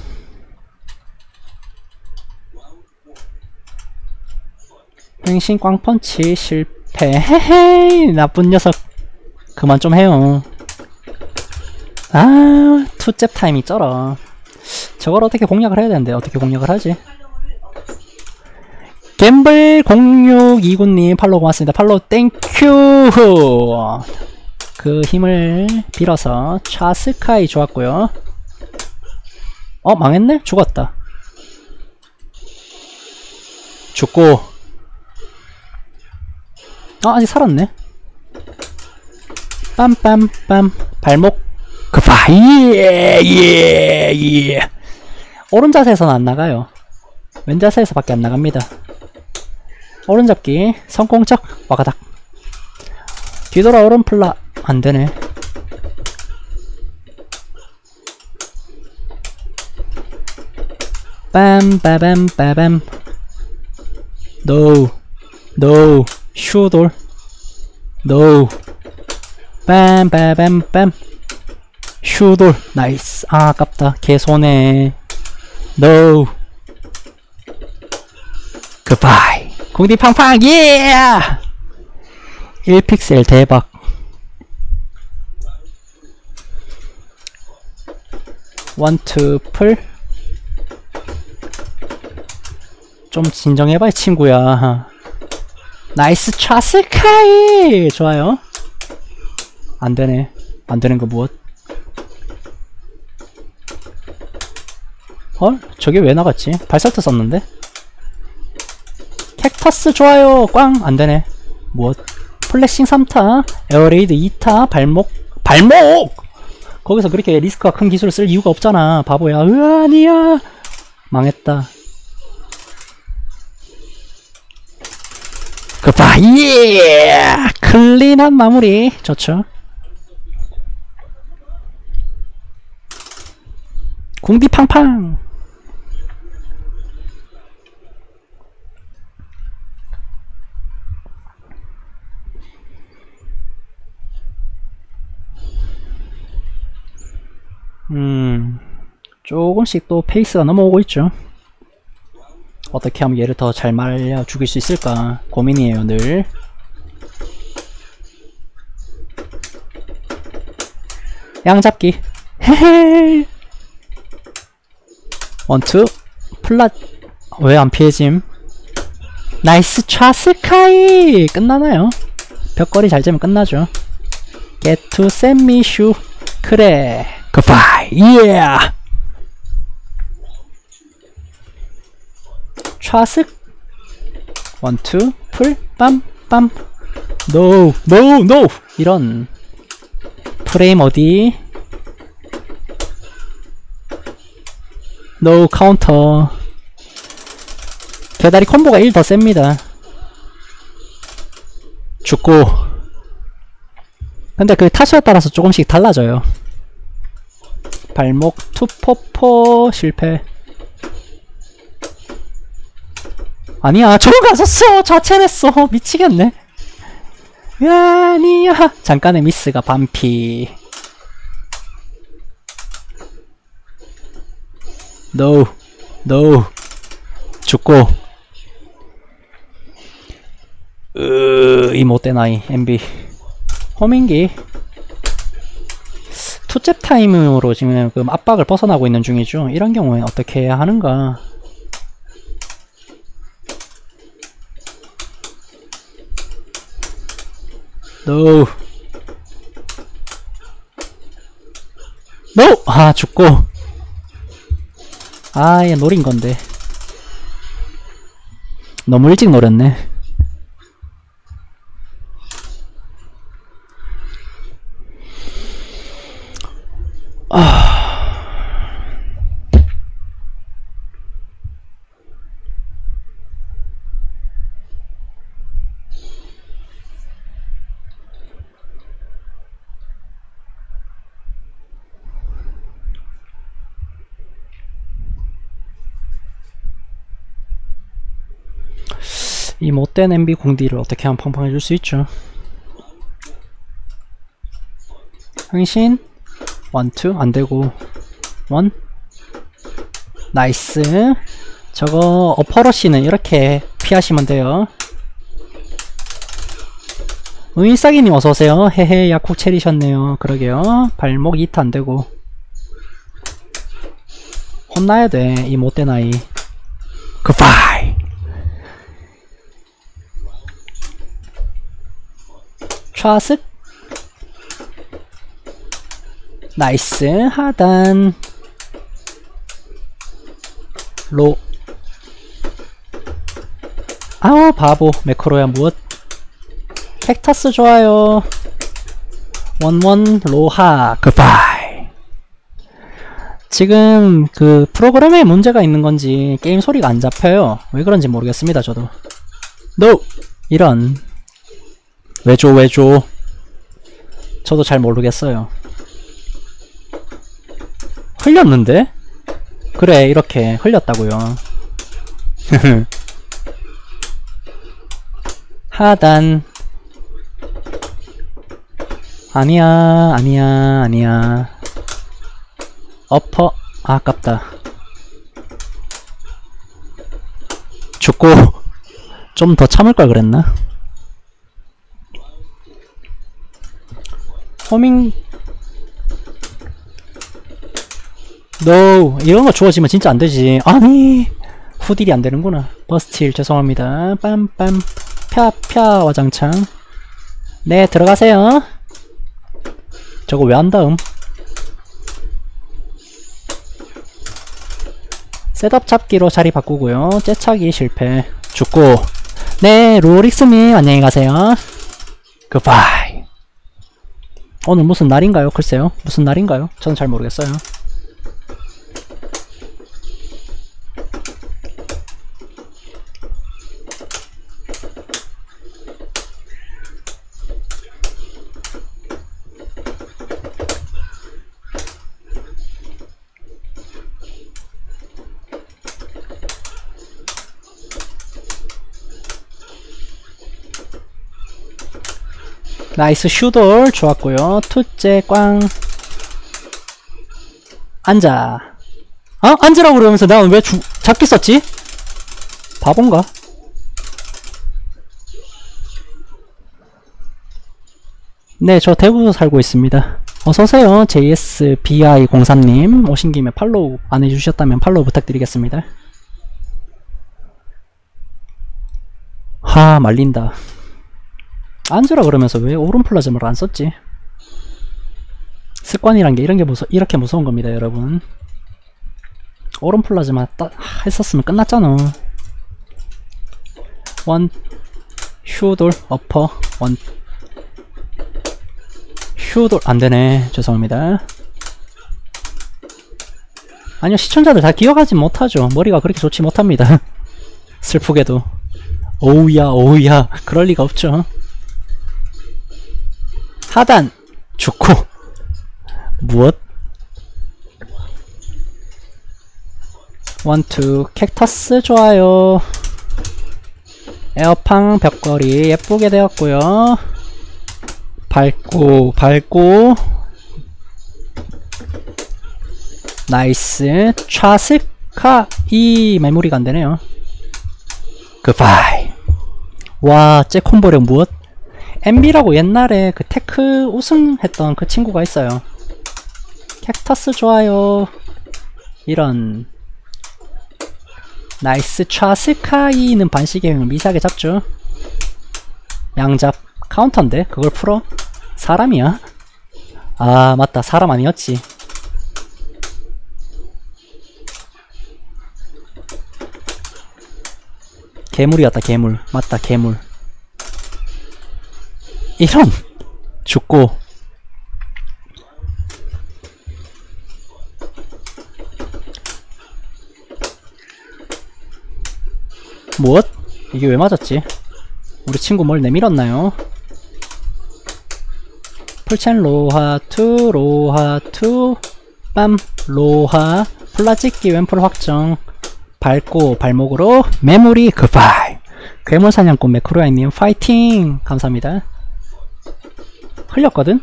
횡신 꽝펀치 실패. 헤헤이 나쁜 녀석. 그만 좀 해요. 아 투잽 타임이 쩔어. 저걸 어떻게 공략을 해야 되는데 어떻게 공략을 하지? 갬블 공육이구님 팔로우 고맙습니다. 팔로우 땡큐. 그 힘을 빌어서 차스카이 좋았고요. 어 망했네? 죽었다. 죽고 아 아직 살았네. 빰빰빰. 발목 그파. 예, 예, 예. 오른 자세에서는 안 나가요. 왼 자세에서 밖에 안 나갑니다. 오른 잡기 성공적 와가닥. 뒤돌아 오른 플라 안 되네. 빰빠밤 빠밤. 노 노 슈돌 노 빰빠밤 슈돌. 나이스. 아 아깝다. 개손해. 노 굿바이. 공디 팡팡. 예. 일 픽셀 대박. 원투 풀. 좀 진정해봐 이 친구야. 나이스 차스카이. 좋아요. 안되네. 안되는 거 무엇? 헐? 저게 왜 나갔지? 발살트 썼는데? 캡터스 좋아요. 꽝! 안되네. 무엇? 플래싱 삼 타 에어레이드 이 타 발목 발목! 거기서 그렇게 리스크가 큰 기술을 쓸 이유가 없잖아 바보야. 으아 아니야. 망했다. 그봐. 예! 클린한 마무리. 좋죠. 궁디 팡팡. 음 조금씩 또 페이스가 넘어오고 있죠. 어떻게 하면 얘를 더 잘 말려 죽일 수 있을까 고민이에요 늘. 양잡기 헤헤. 원투 플랫. 왜 안 피해짐? 나이스 차스카이! 끝나나요? 벽걸이 잘 재면 끝나죠. Get to send me shoe. 그래. Goodbye. Yeah! 차스 원, 투, 풀, 빰, 빰. No, no, no! 이런. 프레임 어디? No, 카운터. 개다리 콤보가 일 더 셉니다. 죽고. 근데 그 타수에 따라서 조금씩 달라져요. 발목 투포포 실패. 아니야, 저거 갔었어! 자체냈어! 미치겠네. 아니야. 잠깐의 미스가 반피. No, no. 죽고. 으, 이 못된 아이, 엠비. 호밍기. 투잽 타임으로 지금 압박을 벗어나고 있는 중이죠. 이런 경우에 어떻게 해야 하는가? No. No! 아, 죽고. 아, 얘 노린 건데. 너무 일찍 노렸네. 아. 이 못된 엠비 공디를 어떻게 하면 팡팡해줄 수 있죠. 흥신 원, 투 안되고 원 나이스. 저거 어퍼러시는 이렇게 피하시면 돼요. 의사기님 어서오세요. 헤헤 약국 체리셨네요. 그러게요. 발목 이트 안되고 혼나야돼 이 못된 아이. 굿바이. 좌습 나이스. 하단 로. 아우 바보. 매크로야 무엇. 팩터스 좋아요. 원원 로하. 굿바이. 지금 그 프로그램에 문제가 있는 건지 게임 소리가 안 잡혀요. 왜 그런지 모르겠습니다 저도. 노! 이런. 왜죠 왜죠. 저도 잘 모르겠어요. 흘렸는데? 그래 이렇게 흘렸다고요. 하단 아니야 아니야 아니야. 어퍼. 아, 아깝다. 죽고 좀 더 참을걸 그랬나? 호밍. 노. 이런거 주어지면 진짜 안되지. 아니 후딜이 안되는구나. 버스틸 죄송합니다. 빰빰 펴펴 와장창. 네 들어가세요. 저거 왜 한다음. 셋업 잡기로 자리 바꾸고요. 째차기 실패. 죽고. 네 로릭스님 안녕히 가세요. 굿바이. 오늘 무슨 날인가요? 글쎄요. 무슨 날인가요? 저는 잘 모르겠어요. 나이스 슈돌 좋았고요. 투째 꽝. 앉아. 어? 앉으라고 그러면서 내가 왜 주, 잡기 썼지? 바본가? 네, 저 대구 살고 있습니다. 어서오세요. 제이에스비아이 공삼님 오신김에 팔로우 안해주셨다면 팔로우 부탁드리겠습니다. 하 말린다. 앉으라 그러면서 왜 오른 플라즈마를 안 썼지? 습관이란 게 이런 게 무서 이렇게 무서운 겁니다, 여러분. 오른 플라즈마 따, 했었으면 끝났잖아. 원 슈돌 어퍼 원 슈돌 안되네. 죄송합니다. 아니요, 시청자들 다 기억하지 못하죠. 머리가 그렇게 좋지 못합니다. 슬프게도. 오우야 오우야 그럴 리가 없죠. 하단 죽고 무엇? 원투 캡터스 좋아요. 에어팡 벽걸이 예쁘게 되었고요. 밟고 밟고 나이스. 차스카 이 메모리가 안되네요. 굿바이. 와, 쟤 콤보력 무엇? 엠비라고 옛날에 그 테크 우승했던 그 친구가 있어요. 캡터스 좋아요. 이런. 나이스. 차스카이는 반시계 형을 미세하게 잡죠. 양잡 카운터인데 그걸 풀어? 사람이야? 아 맞다, 사람 아니었지. 괴물이었다, 괴물. 맞다, 괴물. 이런. 죽고 무엇? 이게 왜 맞았지? 우리 친구 뭘 내밀었나요? 풀첸 로하 투 로하 투 빰 로하 플라찍기 앰플 확정. 밟고 발목으로 메모리 굿바이. 괴물사냥꾼 매크로야님 파이팅. 감사합니다. 흘렸거든?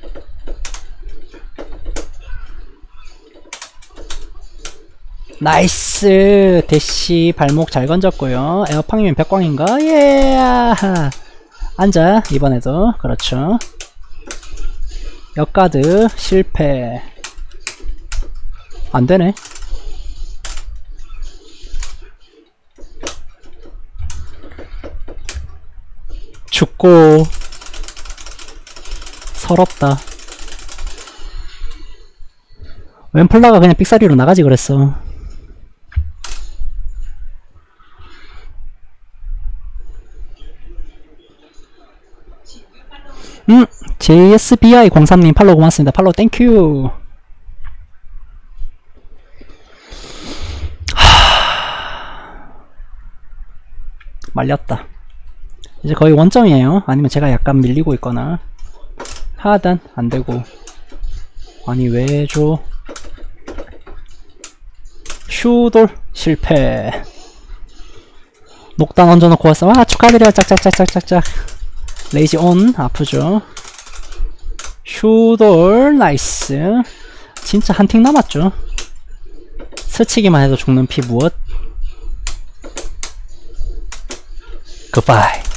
나이스. 대시 발목 잘 건졌고요. 에어팡이면 백광인가? 예. 앉아. 이번에도 그렇죠. 역가드 실패. 안되네. 죽고 서럽다. 웬플라가 그냥 삑사리로 나가지 그랬어. 음 제이에스비아이 공삼님 팔로우 고맙습니다. 팔로우 땡큐. 하... 말렸다. 이제 거의 원점이에요. 아니면 제가 약간 밀리고 있거나. 하단 안되고. 아니 왜 줘. 슈돌 실패. 녹단 얹어놓고 왔어. 와 축하드려요. 짝짝짝짝짝짝. 레이지 온 아프죠. 슈돌 나이스. 진짜 한 틱 남았죠. 스치기만 해도 죽는 피 무엇? 굿바이.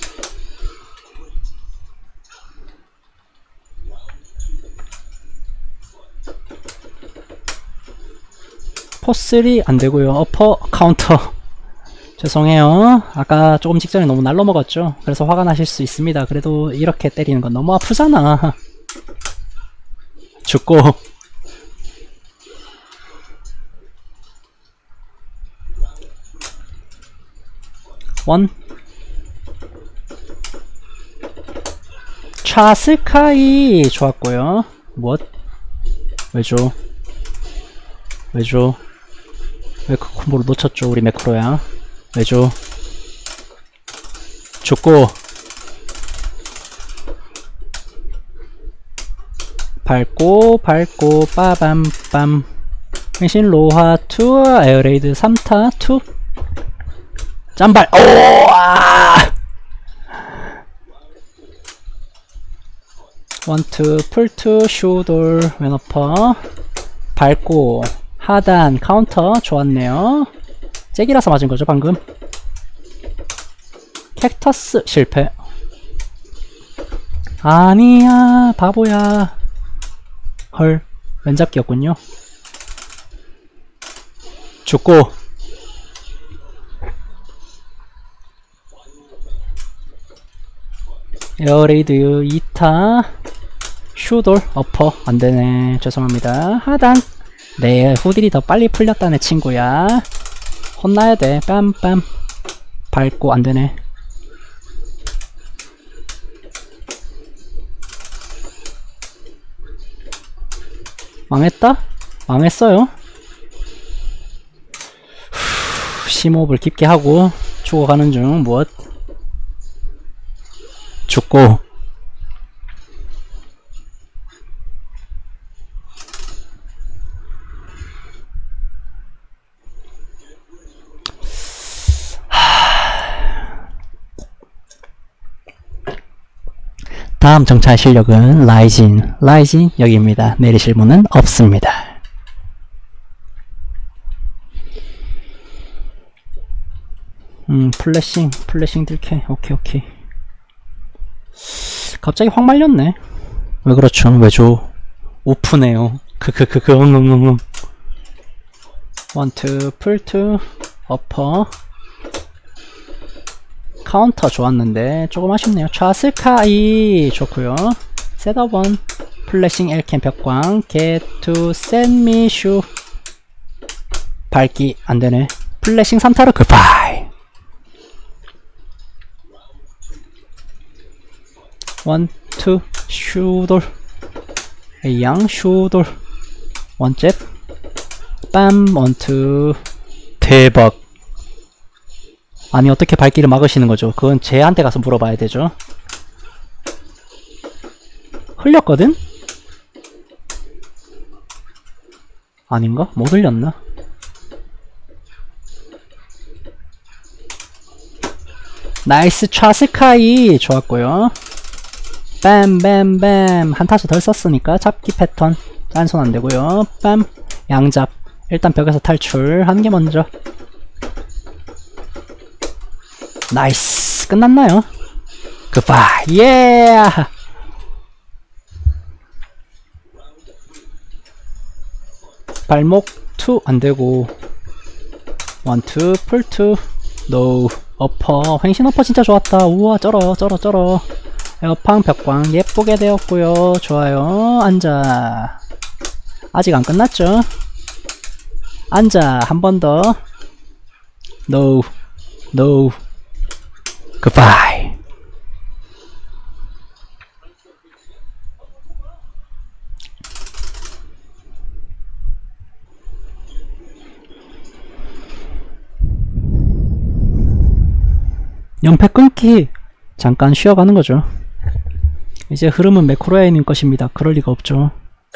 포쓰리 안되고요. 어퍼 카운터 죄송해요. 아까 조금 직전에 너무 날로 먹었죠. 그래서 화가 나실 수 있습니다. 그래도 이렇게 때리는 건 너무 아프잖아. 죽고 원 차스카이 좋았고요. 무엇? 왜죠? 왜죠? 왜 그 콤보를 놓쳤죠 우리 매크로야? 왜죠? 죽고 밟고 밟고 빠밤빰. 행신 로하 투 에어레이드 삼 타 투 짬발. 오아 원투 풀투 슈돌 왼어퍼 밟고 하단 카운터 좋았네요. 잭이라서 맞은 거죠 방금. 캡터스 실패. 아니야 바보야. 헐 왼잡기였군요. 죽고 에어레이드 이 타 슈돌 어퍼 안되네 죄송합니다. 하단 네 후딜이 더 빨리 풀렸다네 친구야. 혼나야돼. 빰빰 밟고 안되네. 망했다? 망했어요. 후, 심호흡을 깊게 하고 죽어가는 중. 무엇? 죽고 다음 정찰 실력은 라이진, 라이진 여기입니다. 내리실 문은 없습니다. 음, 플래싱, 플래싱 들게. 오케이, 오케이. 갑자기 확 말렸네. 왜 그렇죠? 왜죠? 오프네요. 크크크크, 음, 음, 음. 원투, 풀투, 어퍼. 카운터 좋았는데 조금 아쉽네요. 좌스카이 좋고요. 셋업 원 플래싱 엘캠 벽광 get to send me shoe 밝기 안되네. 플래싱 삼 타로 굿바이. 원, 투, 슈돌 양 슈돌 원잽 빰 원, 투 대박. 아니 어떻게 발길을 막으시는 거죠? 그건 쟤한테 가서 물어봐야 되죠. 흘렸거든? 아닌가? 못 흘렸나? 나이스 차스카이 좋았고요. 빰빰빰 한 타수 덜 썼으니까 잡기 패턴 딴손 안되고요. 빰 양잡 일단 벽에서 탈출 하는 게 먼저. 나이스 끝났나요? 굿바이 예 발목 투 안되고 원, 투, 풀 투 노우 어퍼 횡신 어퍼 진짜 좋았다. 우와 쩔어 쩔어 쩔어. 에어팡 벽광 예쁘게 되었고요. 좋아요. 앉아. 아직 안 끝났죠? 앉아 한 번 더. 노우 노우 굿바이. 연패 끊기 잠깐 쉬어가는 거죠. 이제 흐름은 매크로야님 것입니다. 그럴 리가 없죠.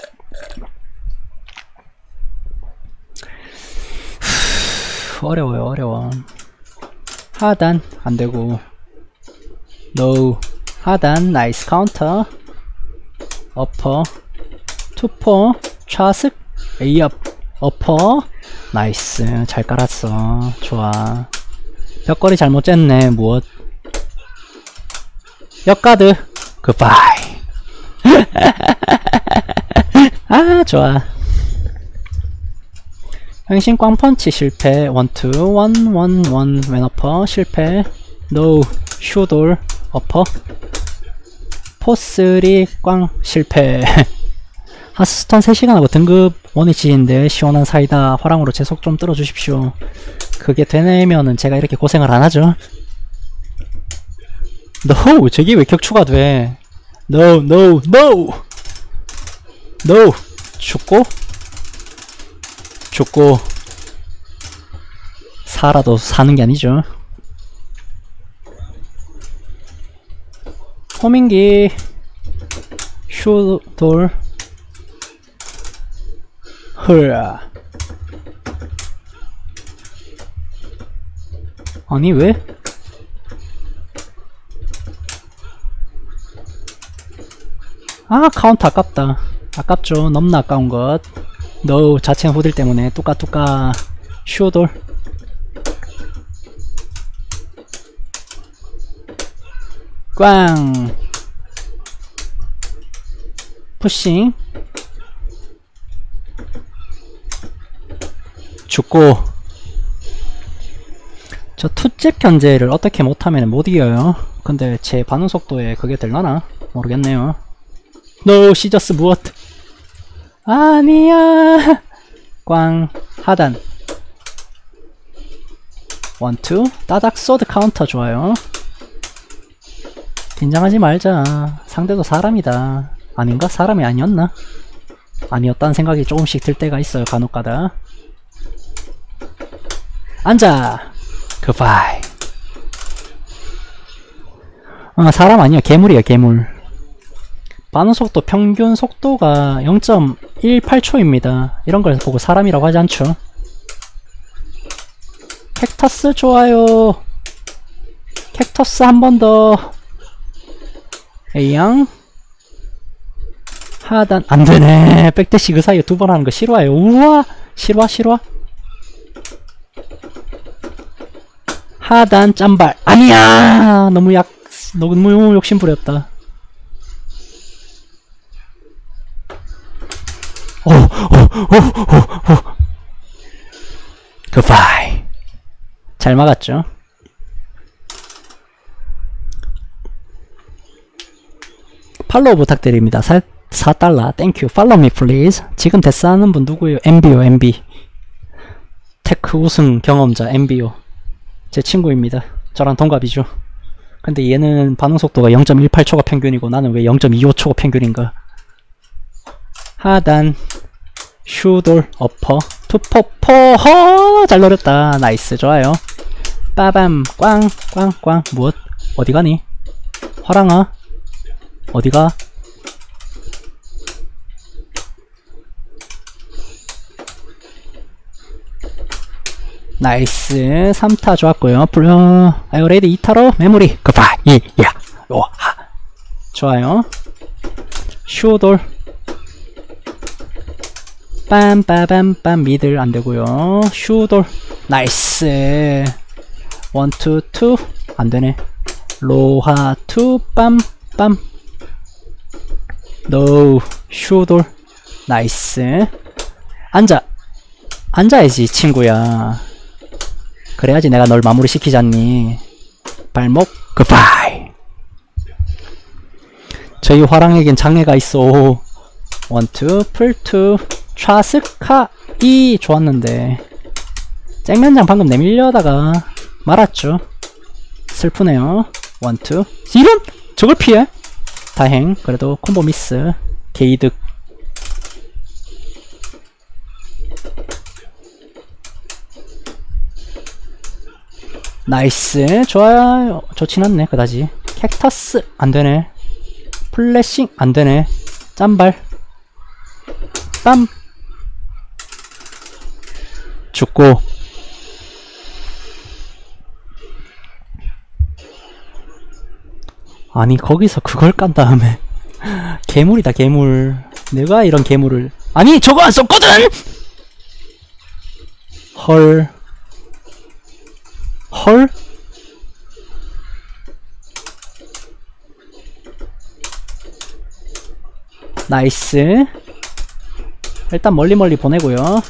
어려워요 어려워. 하단 안되고 노우 하단 나이스 카운터 어퍼 투퍼 좌슥 에이업 어퍼 나이스 잘 깔았어. 좋아. 벽걸이 잘못 쟀네. 무엇 역가드 굿바이. 아 좋아. 횡신 꽝펀치 실패. 원투 원 원 원 왼어퍼 실패. 노우 슈돌 어퍼 포쓰리 꽝 실패. 하스스톤 세 시간 하고 등급 원위치인데 시원한 사이다 화랑으로 제 속 좀 뚫어주십시오. 그게 되려면은 제가 이렇게 고생을 안하죠. 노! 저기 왜 격추가 돼? 노! 노! 노! 노! 죽고 죽고 살아도 사는 게 아니죠. 호밍기 슈돌 흐아. 아니 왜? 아 카운트 아깝다. 아깝죠. 너무나 아까운 것. 너 자체는 후딜 때문에 뚜까뚜까 슈돌 꽝 푸싱 죽고 저 투잽 견제를 어떻게 못하면 못 이겨요. 근데 제 반응 속도에 그게 될라나? 모르겠네요. No, 시저스 무엇? 아니야. 꽝. 하단. 원투. 따닥 소드 카운터 좋아요. 긴장하지 말자. 상대도 사람이다. 아닌가? 사람이 아니었나? 아니었다는 생각이 조금씩 들 때가 있어요. 간혹가다. 앉아. 굿바이. 어, 사람 아니야. 괴물이야. 괴물. 반응 속도 평균 속도가 영 점 일팔 초입니다. 이런 걸 보고 사람이라고 하지 않죠. 캡터스 좋아요. 캡터스 한 번 더. A양. 하단. 안되네. 백대시 그 사이에 두 번 하는 거 싫어해요. 우와. 싫어 싫어. 하단 짬발. 아니야. 너무 약 너무 욕심부렸다. 오, 오, 오, 오, 오. 굿바이. 잘 막았죠. 팔로우 부탁드립니다. 사, 사 달러 땡큐. 팔로우 미 플리즈. 지금 데스하는 분 누구예요? 엠비오 엠비. 테크 우승 경험자 엠비오. 제 친구입니다. 저랑 동갑이죠. 근데 얘는 반응 속도가 영 점 일팔 초가 평균이고 나는 왜 영 점 이오 초가 평균인가? 하단 슈돌 어퍼 투포포 허 잘 노렸다. 나이스 좋아요. 빠밤 꽝 꽝 꽝 무엇? 어디가니? 화랑아 어디가? 나이스 삼 타 좋았고요. 불러 아이고 레이드 이 타로 메모리 굿바이 이야 오하 좋아요. 슈돌 빰빠밤빰 미들 안되고요. 슈돌 나이스 원투 투 안되네. 로하 투 빰빰 노 슈돌 나이스. 앉아 앉아야지 친구야. 그래야지 내가 널 마무리 시키잖니. 발목 굿바이. 저희 화랑에겐 장애가 있어. 원투 풀투 좌스카 이 좋았는데 쨍면장 방금 내밀려다가 말았죠. 슬프네요. 원투 이런! 저걸 피해? 다행. 그래도 콤보 미스. 게이득. 나이스 좋아요. 좋진 않네 그다지. 캡터스 안되네. 플래싱 안되네. 짬발 빰 죽고. 아니 거기서 그걸 깐 다음에 괴물이다 괴물. 내가 이런 괴물을. 아니 저거 안 썼거든. 헐 헐? 나이스. 일단 멀리 멀리 보내고요.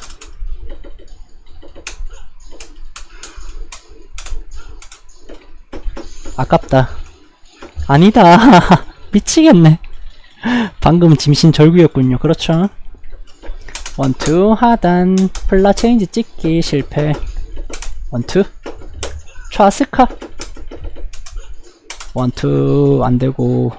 아깝다. 아니다. 미치겠네. 방금은 짐신절구였군요. 그렇죠. 원투 하단 플라 체인지 찍기 실패. 원투 좌스카 원투 안되고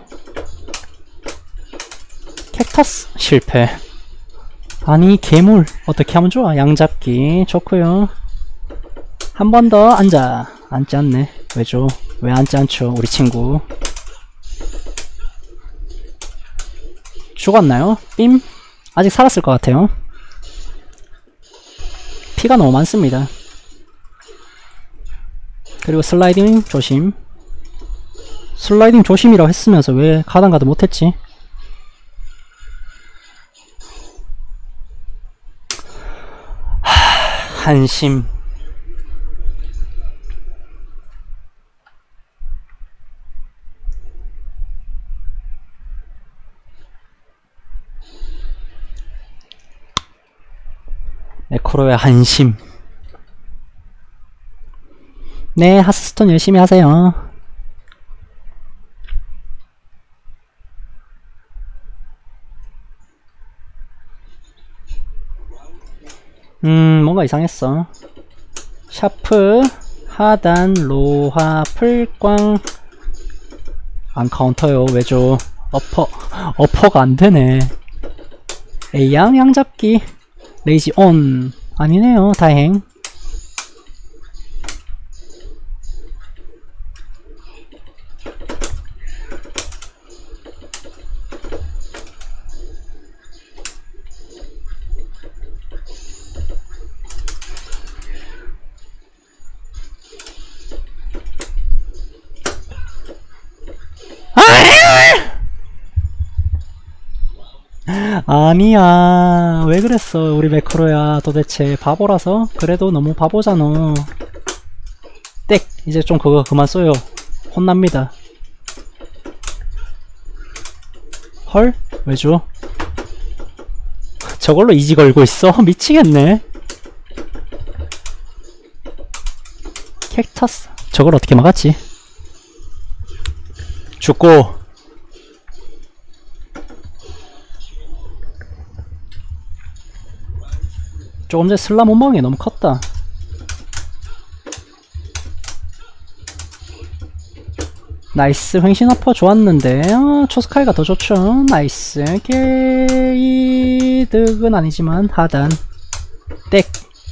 캡터스 실패. 아니 괴물 어떻게 하면 좋아. 양잡기 좋고요. 한 번 더 앉아. 앉지 않네. 왜죠? 왜 앉지 않죠 우리 친구. 죽었나요? 빔? 아직 살았을 것 같아요. 피가 너무 많습니다. 그리고 슬라이딩 조심. 슬라이딩 조심이라고 했으면서 왜 가담가도 못했지? 하... 한심. 네코로의 한심. 네, 하스스톤 열심히 하세요. 음, 뭔가 이상했어. 샤프, 하단, 로하, 풀광. 안 카운터요. 왜죠? 어퍼, 어퍼가 안 되네. A양, 양잡기. 레이지 온. 아니네요. 다행. 아니야, 왜 그랬어 우리 매크로야. 도대체 바보라서? 그래도 너무 바보잖아. 땡! 이제 좀 그거 그만 써요. 혼납니다. 헐? 왜죠? 저걸로 이지 걸고 있어? 미치겠네. 캡터스 저걸 어떻게 막았지? 죽고. 조금 전에 슬라 못 먹은 게 너무 컸다. 나이스. 횡신 어퍼 좋았는데 어, 초스카이가 더 좋죠. 나이스. 게이득은 아니지만 하단 땡.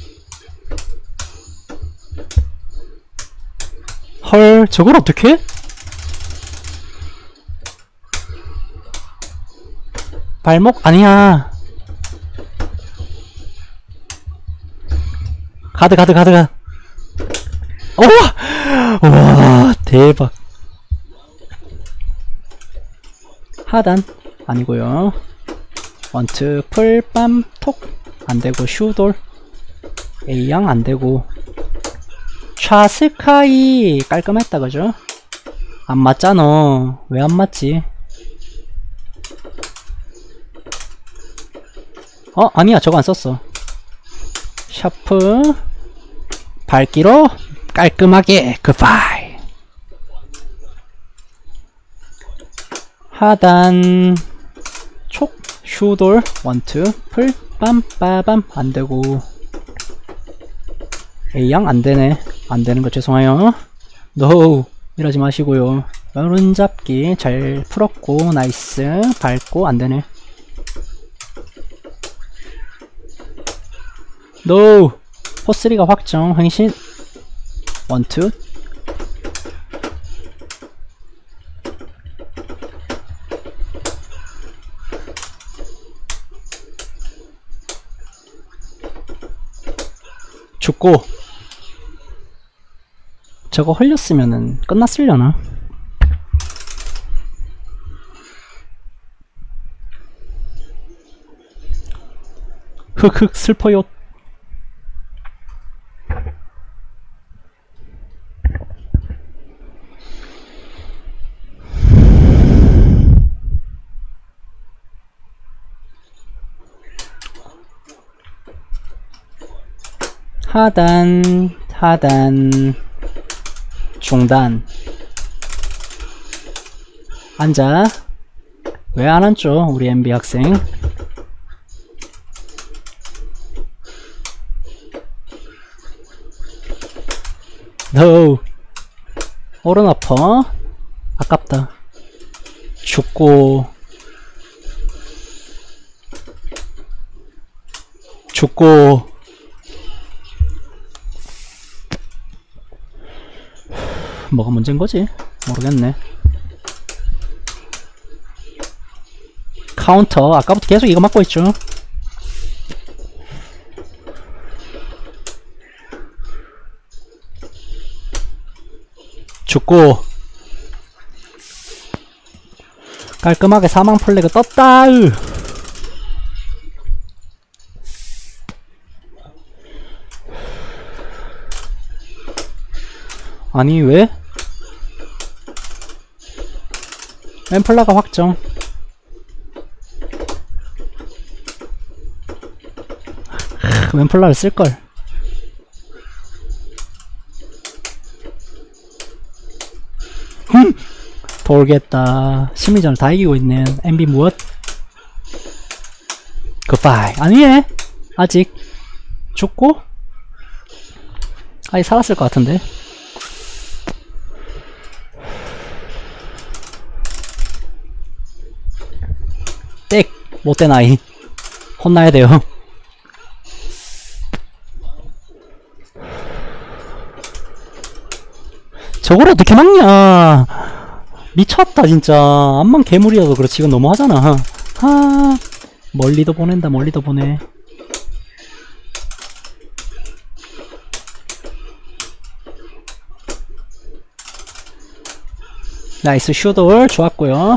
헐, 저걸 어떻게? 발목 아니야. 가드 가드 가드 가. 오! 와, 대박. 하단 아니고요. 원투 풀밤 톡 안되고, 슈돌 A양 안되고, 샤스카이 깔끔했다. 그죠? 안 맞잖아. 왜 안 맞지? 어? 아니야, 저거 안 썼어. 샤프 밝기로 깔끔하게 굿바이. 하단 촉 슈돌 원투 풀 빰빠밤 안되고, A양 안되네. 안되는거 죄송해요. 노 이러지 마시고요. 여른 잡기 잘 풀었고, 나이스. 밟고 안되네. 노 포쓰리가 확정. 횡신 원투 죽고. 저거 흘렸으면은 끝났으려나? 흑흑 슬퍼요. 하단 하단 중단. 앉아. 왜 안 앉죠 우리 엠비 학생? 노 오른 아퍼 아깝다. 죽고 죽고. 뭐가 문제인거지? 모르겠네. 카운터 아까부터 계속 이거 맞고 있죠. 죽고. 깔끔하게 사망 플래그 떴다. 아니 왜? 왼플라가 확정. 왼플라를 쓸걸. 돌겠다. 심리전을 다 이기고 있는 엠비 무엇? 굿바이. 아니에 아직 죽고? 아직 살았을 것 같은데. 땡! 못된 아이. 혼나야 돼요. 저걸 어떻게 막냐. 미쳤다 진짜. 암만 괴물이어도 그렇지 이건 너무하잖아. 하, 멀리도 보낸다. 멀리도 보내. 나이스 슈돌 좋았고요.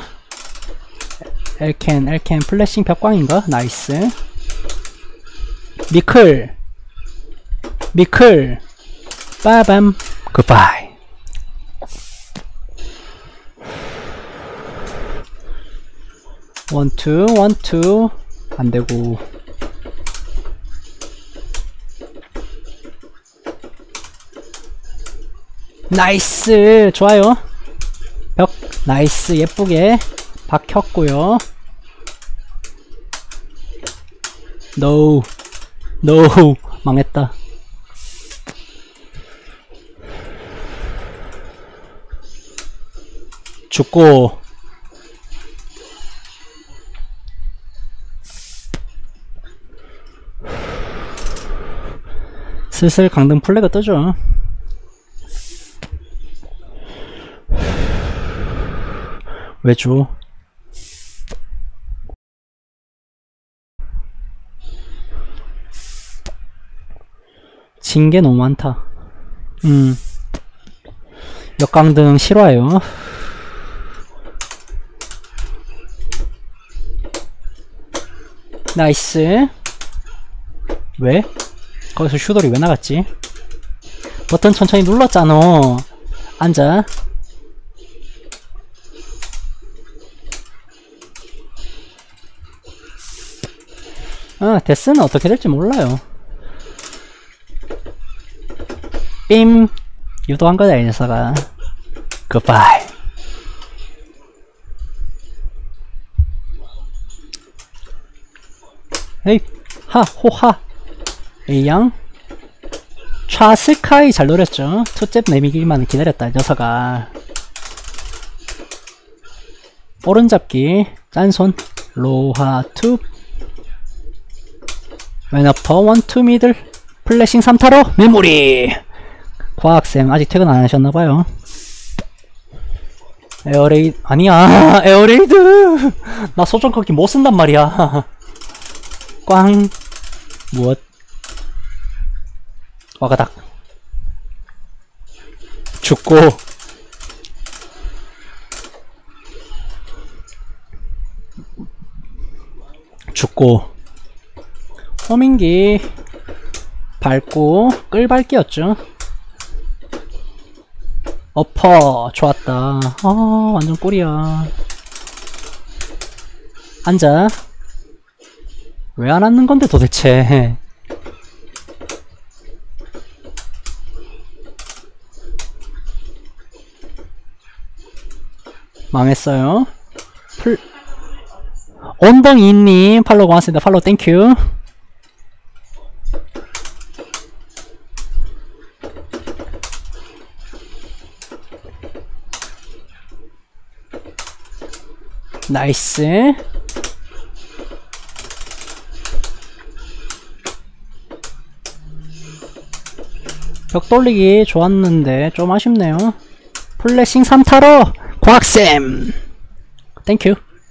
엘켄 엘켄 플래싱 벽광인가? 나이스. 미클 미클 빠밤 굿바이. 원투 원투 안되고. 나이스 좋아요. 벽 나이스 예쁘게 박혔고요. 노우 노우 망했다. 죽고 슬슬 강등 플래그 뜨죠. 왜죠? 진 게 너무 많다. 음. 역강등 싫어해요. 나이스. 왜? 거기서 슈돌이 왜 나갔지? 버튼 천천히 눌렀잖아. 앉아. 아, 데스는 어떻게 될지 몰라요. 빔! 유도한 거다, 이 녀석아. 굿바이. 에이, 하, 호하. A양. 좌스카이 잘 노렸죠? 투잽 내미기만 기다렸다, 이 녀석아. 오른잡기. 짠손. 로하 투. 왼어퍼 원투 미들. 플래싱 삼타로 메모리. 과학쌤 아직 퇴근 안 하셨나봐요. 에어레이드 아니야. 에어레이드 나 소정커기 못 쓴단 말이야. 꽝. 무엇? 와가닥. 죽고. 죽고. 호밍기 밟고 끌밟기였죠. 어퍼 좋았다. 아 완전 꿀이야. 앉아. 왜 안 앉는 건데 도대체. 망했어요. 풀 온덩이님 팔로우 고맙습니다. 팔로우 땡큐. 나이스. 벽 돌리기 좋았는데 좀 아쉽네요. 플래싱 삼타로 과학쌤 땡큐.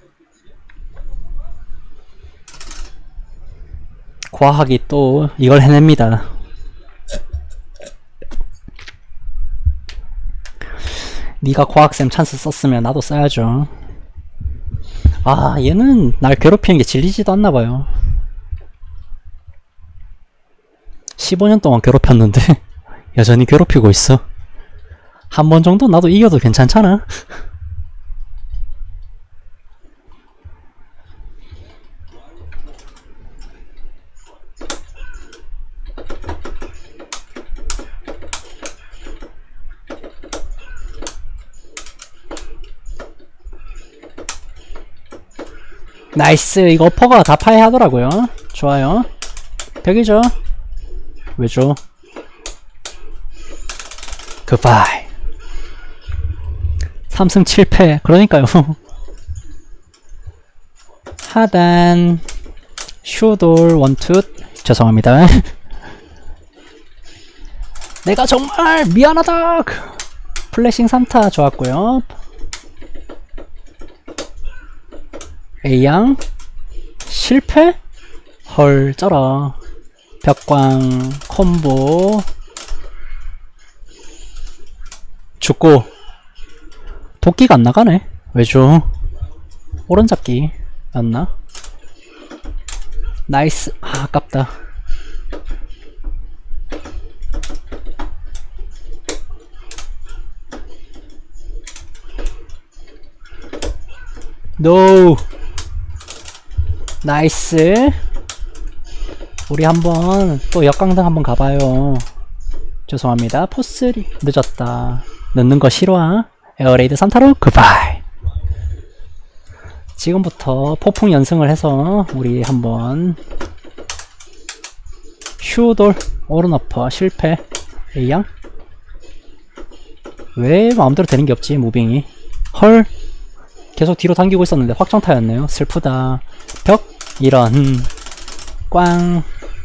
과학이 또 이걸 해냅니다. 니가 과학쌤 찬스 썼으면 나도 써야죠. 아 얘는 날 괴롭히는 게 질리지도 않나봐요. 십오 년 동안 괴롭혔는데 여전히 괴롭히고 있어. 한 번 정도 나도 이겨도 괜찮잖아. 나이스. 이거 어퍼가 다 파괴하더라고요. 좋아요. 벽이죠. 왜죠? 굿바이. 삼승 칠패. 그러니까요. 하단 슈돌 원투. 죄송합니다. 내가 정말 미안하다. 플래싱 삼 타 좋았고요. A양 실패? 헐 쩔어. 벽광 콤보 죽고 도끼가 안 나가네. 왜죠? 오른잡기 였나? 나이스. 아, 아깝다. 노. 나이스. 우리 한번 또 역강등 한번 가봐요. 죄송합니다. 포스리 늦었다. 늦는 거 싫어. 에어레이드 삼 타로 굿바이. 지금부터 폭풍 연승을 해서 우리 한번 슈돌 오른어퍼 실패. A양 왜 마음대로 되는 게 없지. 무빙이 헐 계속 뒤로 당기고 있었는데 확정타였네요. 슬프다. 벽 이런 꽝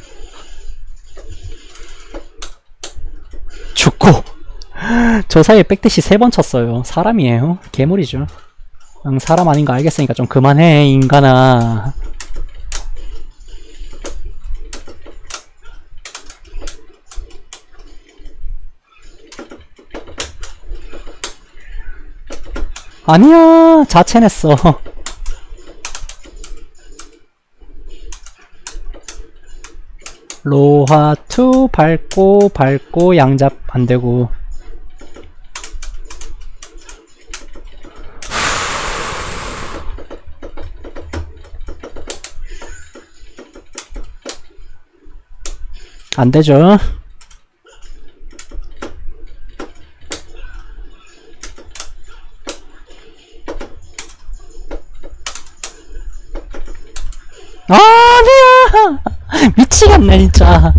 죽고 저 사이에 백대시 세 번 쳤어요. 사람이에요? 괴물이죠. 응, 사람 아닌 거 알겠으니까 좀 그만해 인간아. 아니야 자체냈어. 로하 투 밟고 밟고 양잡 안되고. 안되죠. 아니야 미치겠네 진짜.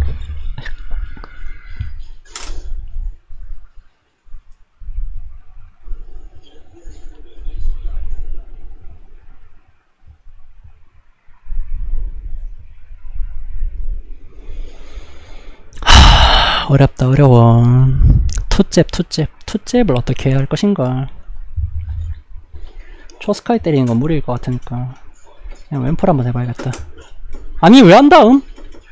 하, 어렵다 어려워. 투잽 투잽 투잽을 어떻게 해야 할 것인가. 초스카이 때리는 건 무리일 것 같으니까 그냥 왼풀 한번 해봐야겠다. 아니 왜 안 닿음?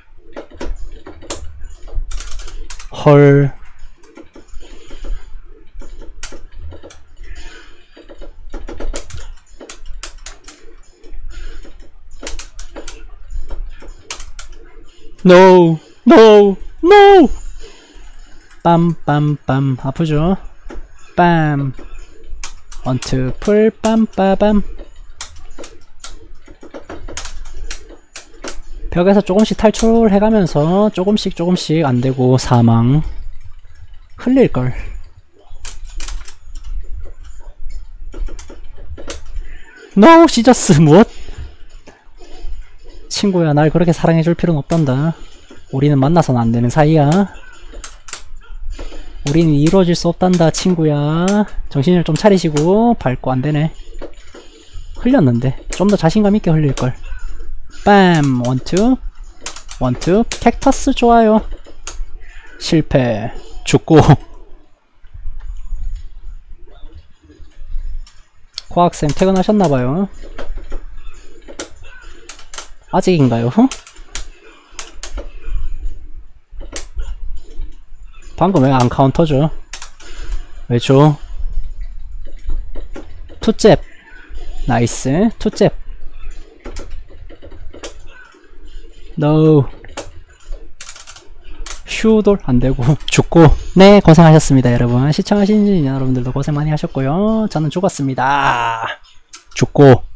헐. No no no. 빰빰빰 아프죠? 빰 원투 풀 빰빠밤. 벽에서 조금씩 탈출해가면서 조금씩 조금씩 안되고 사망. 흘릴걸. 노 시저스 무엇? 친구야 날 그렇게 사랑해줄 필요는 없단다. 우리는 만나서는 안되는 사이야. 우리는 이루어질 수 없단다 친구야. 정신을 좀 차리시고. 밟고 안되네. 흘렸는데 좀 더 자신감 있게 흘릴걸. 빰 원투 원투 캡터스 좋아요. 실패 죽고. 과학쌤 퇴근하셨나봐요. 아직인가요? 방금 왜 안 카운터죠? 왜죠? 투잽 나이스. 투잽 노. 슈돌 안되고 죽고. 네 고생하셨습니다 여러분. 시청하신 여러분들도 고생 많이 하셨고요. 저는 죽었습니다. 죽고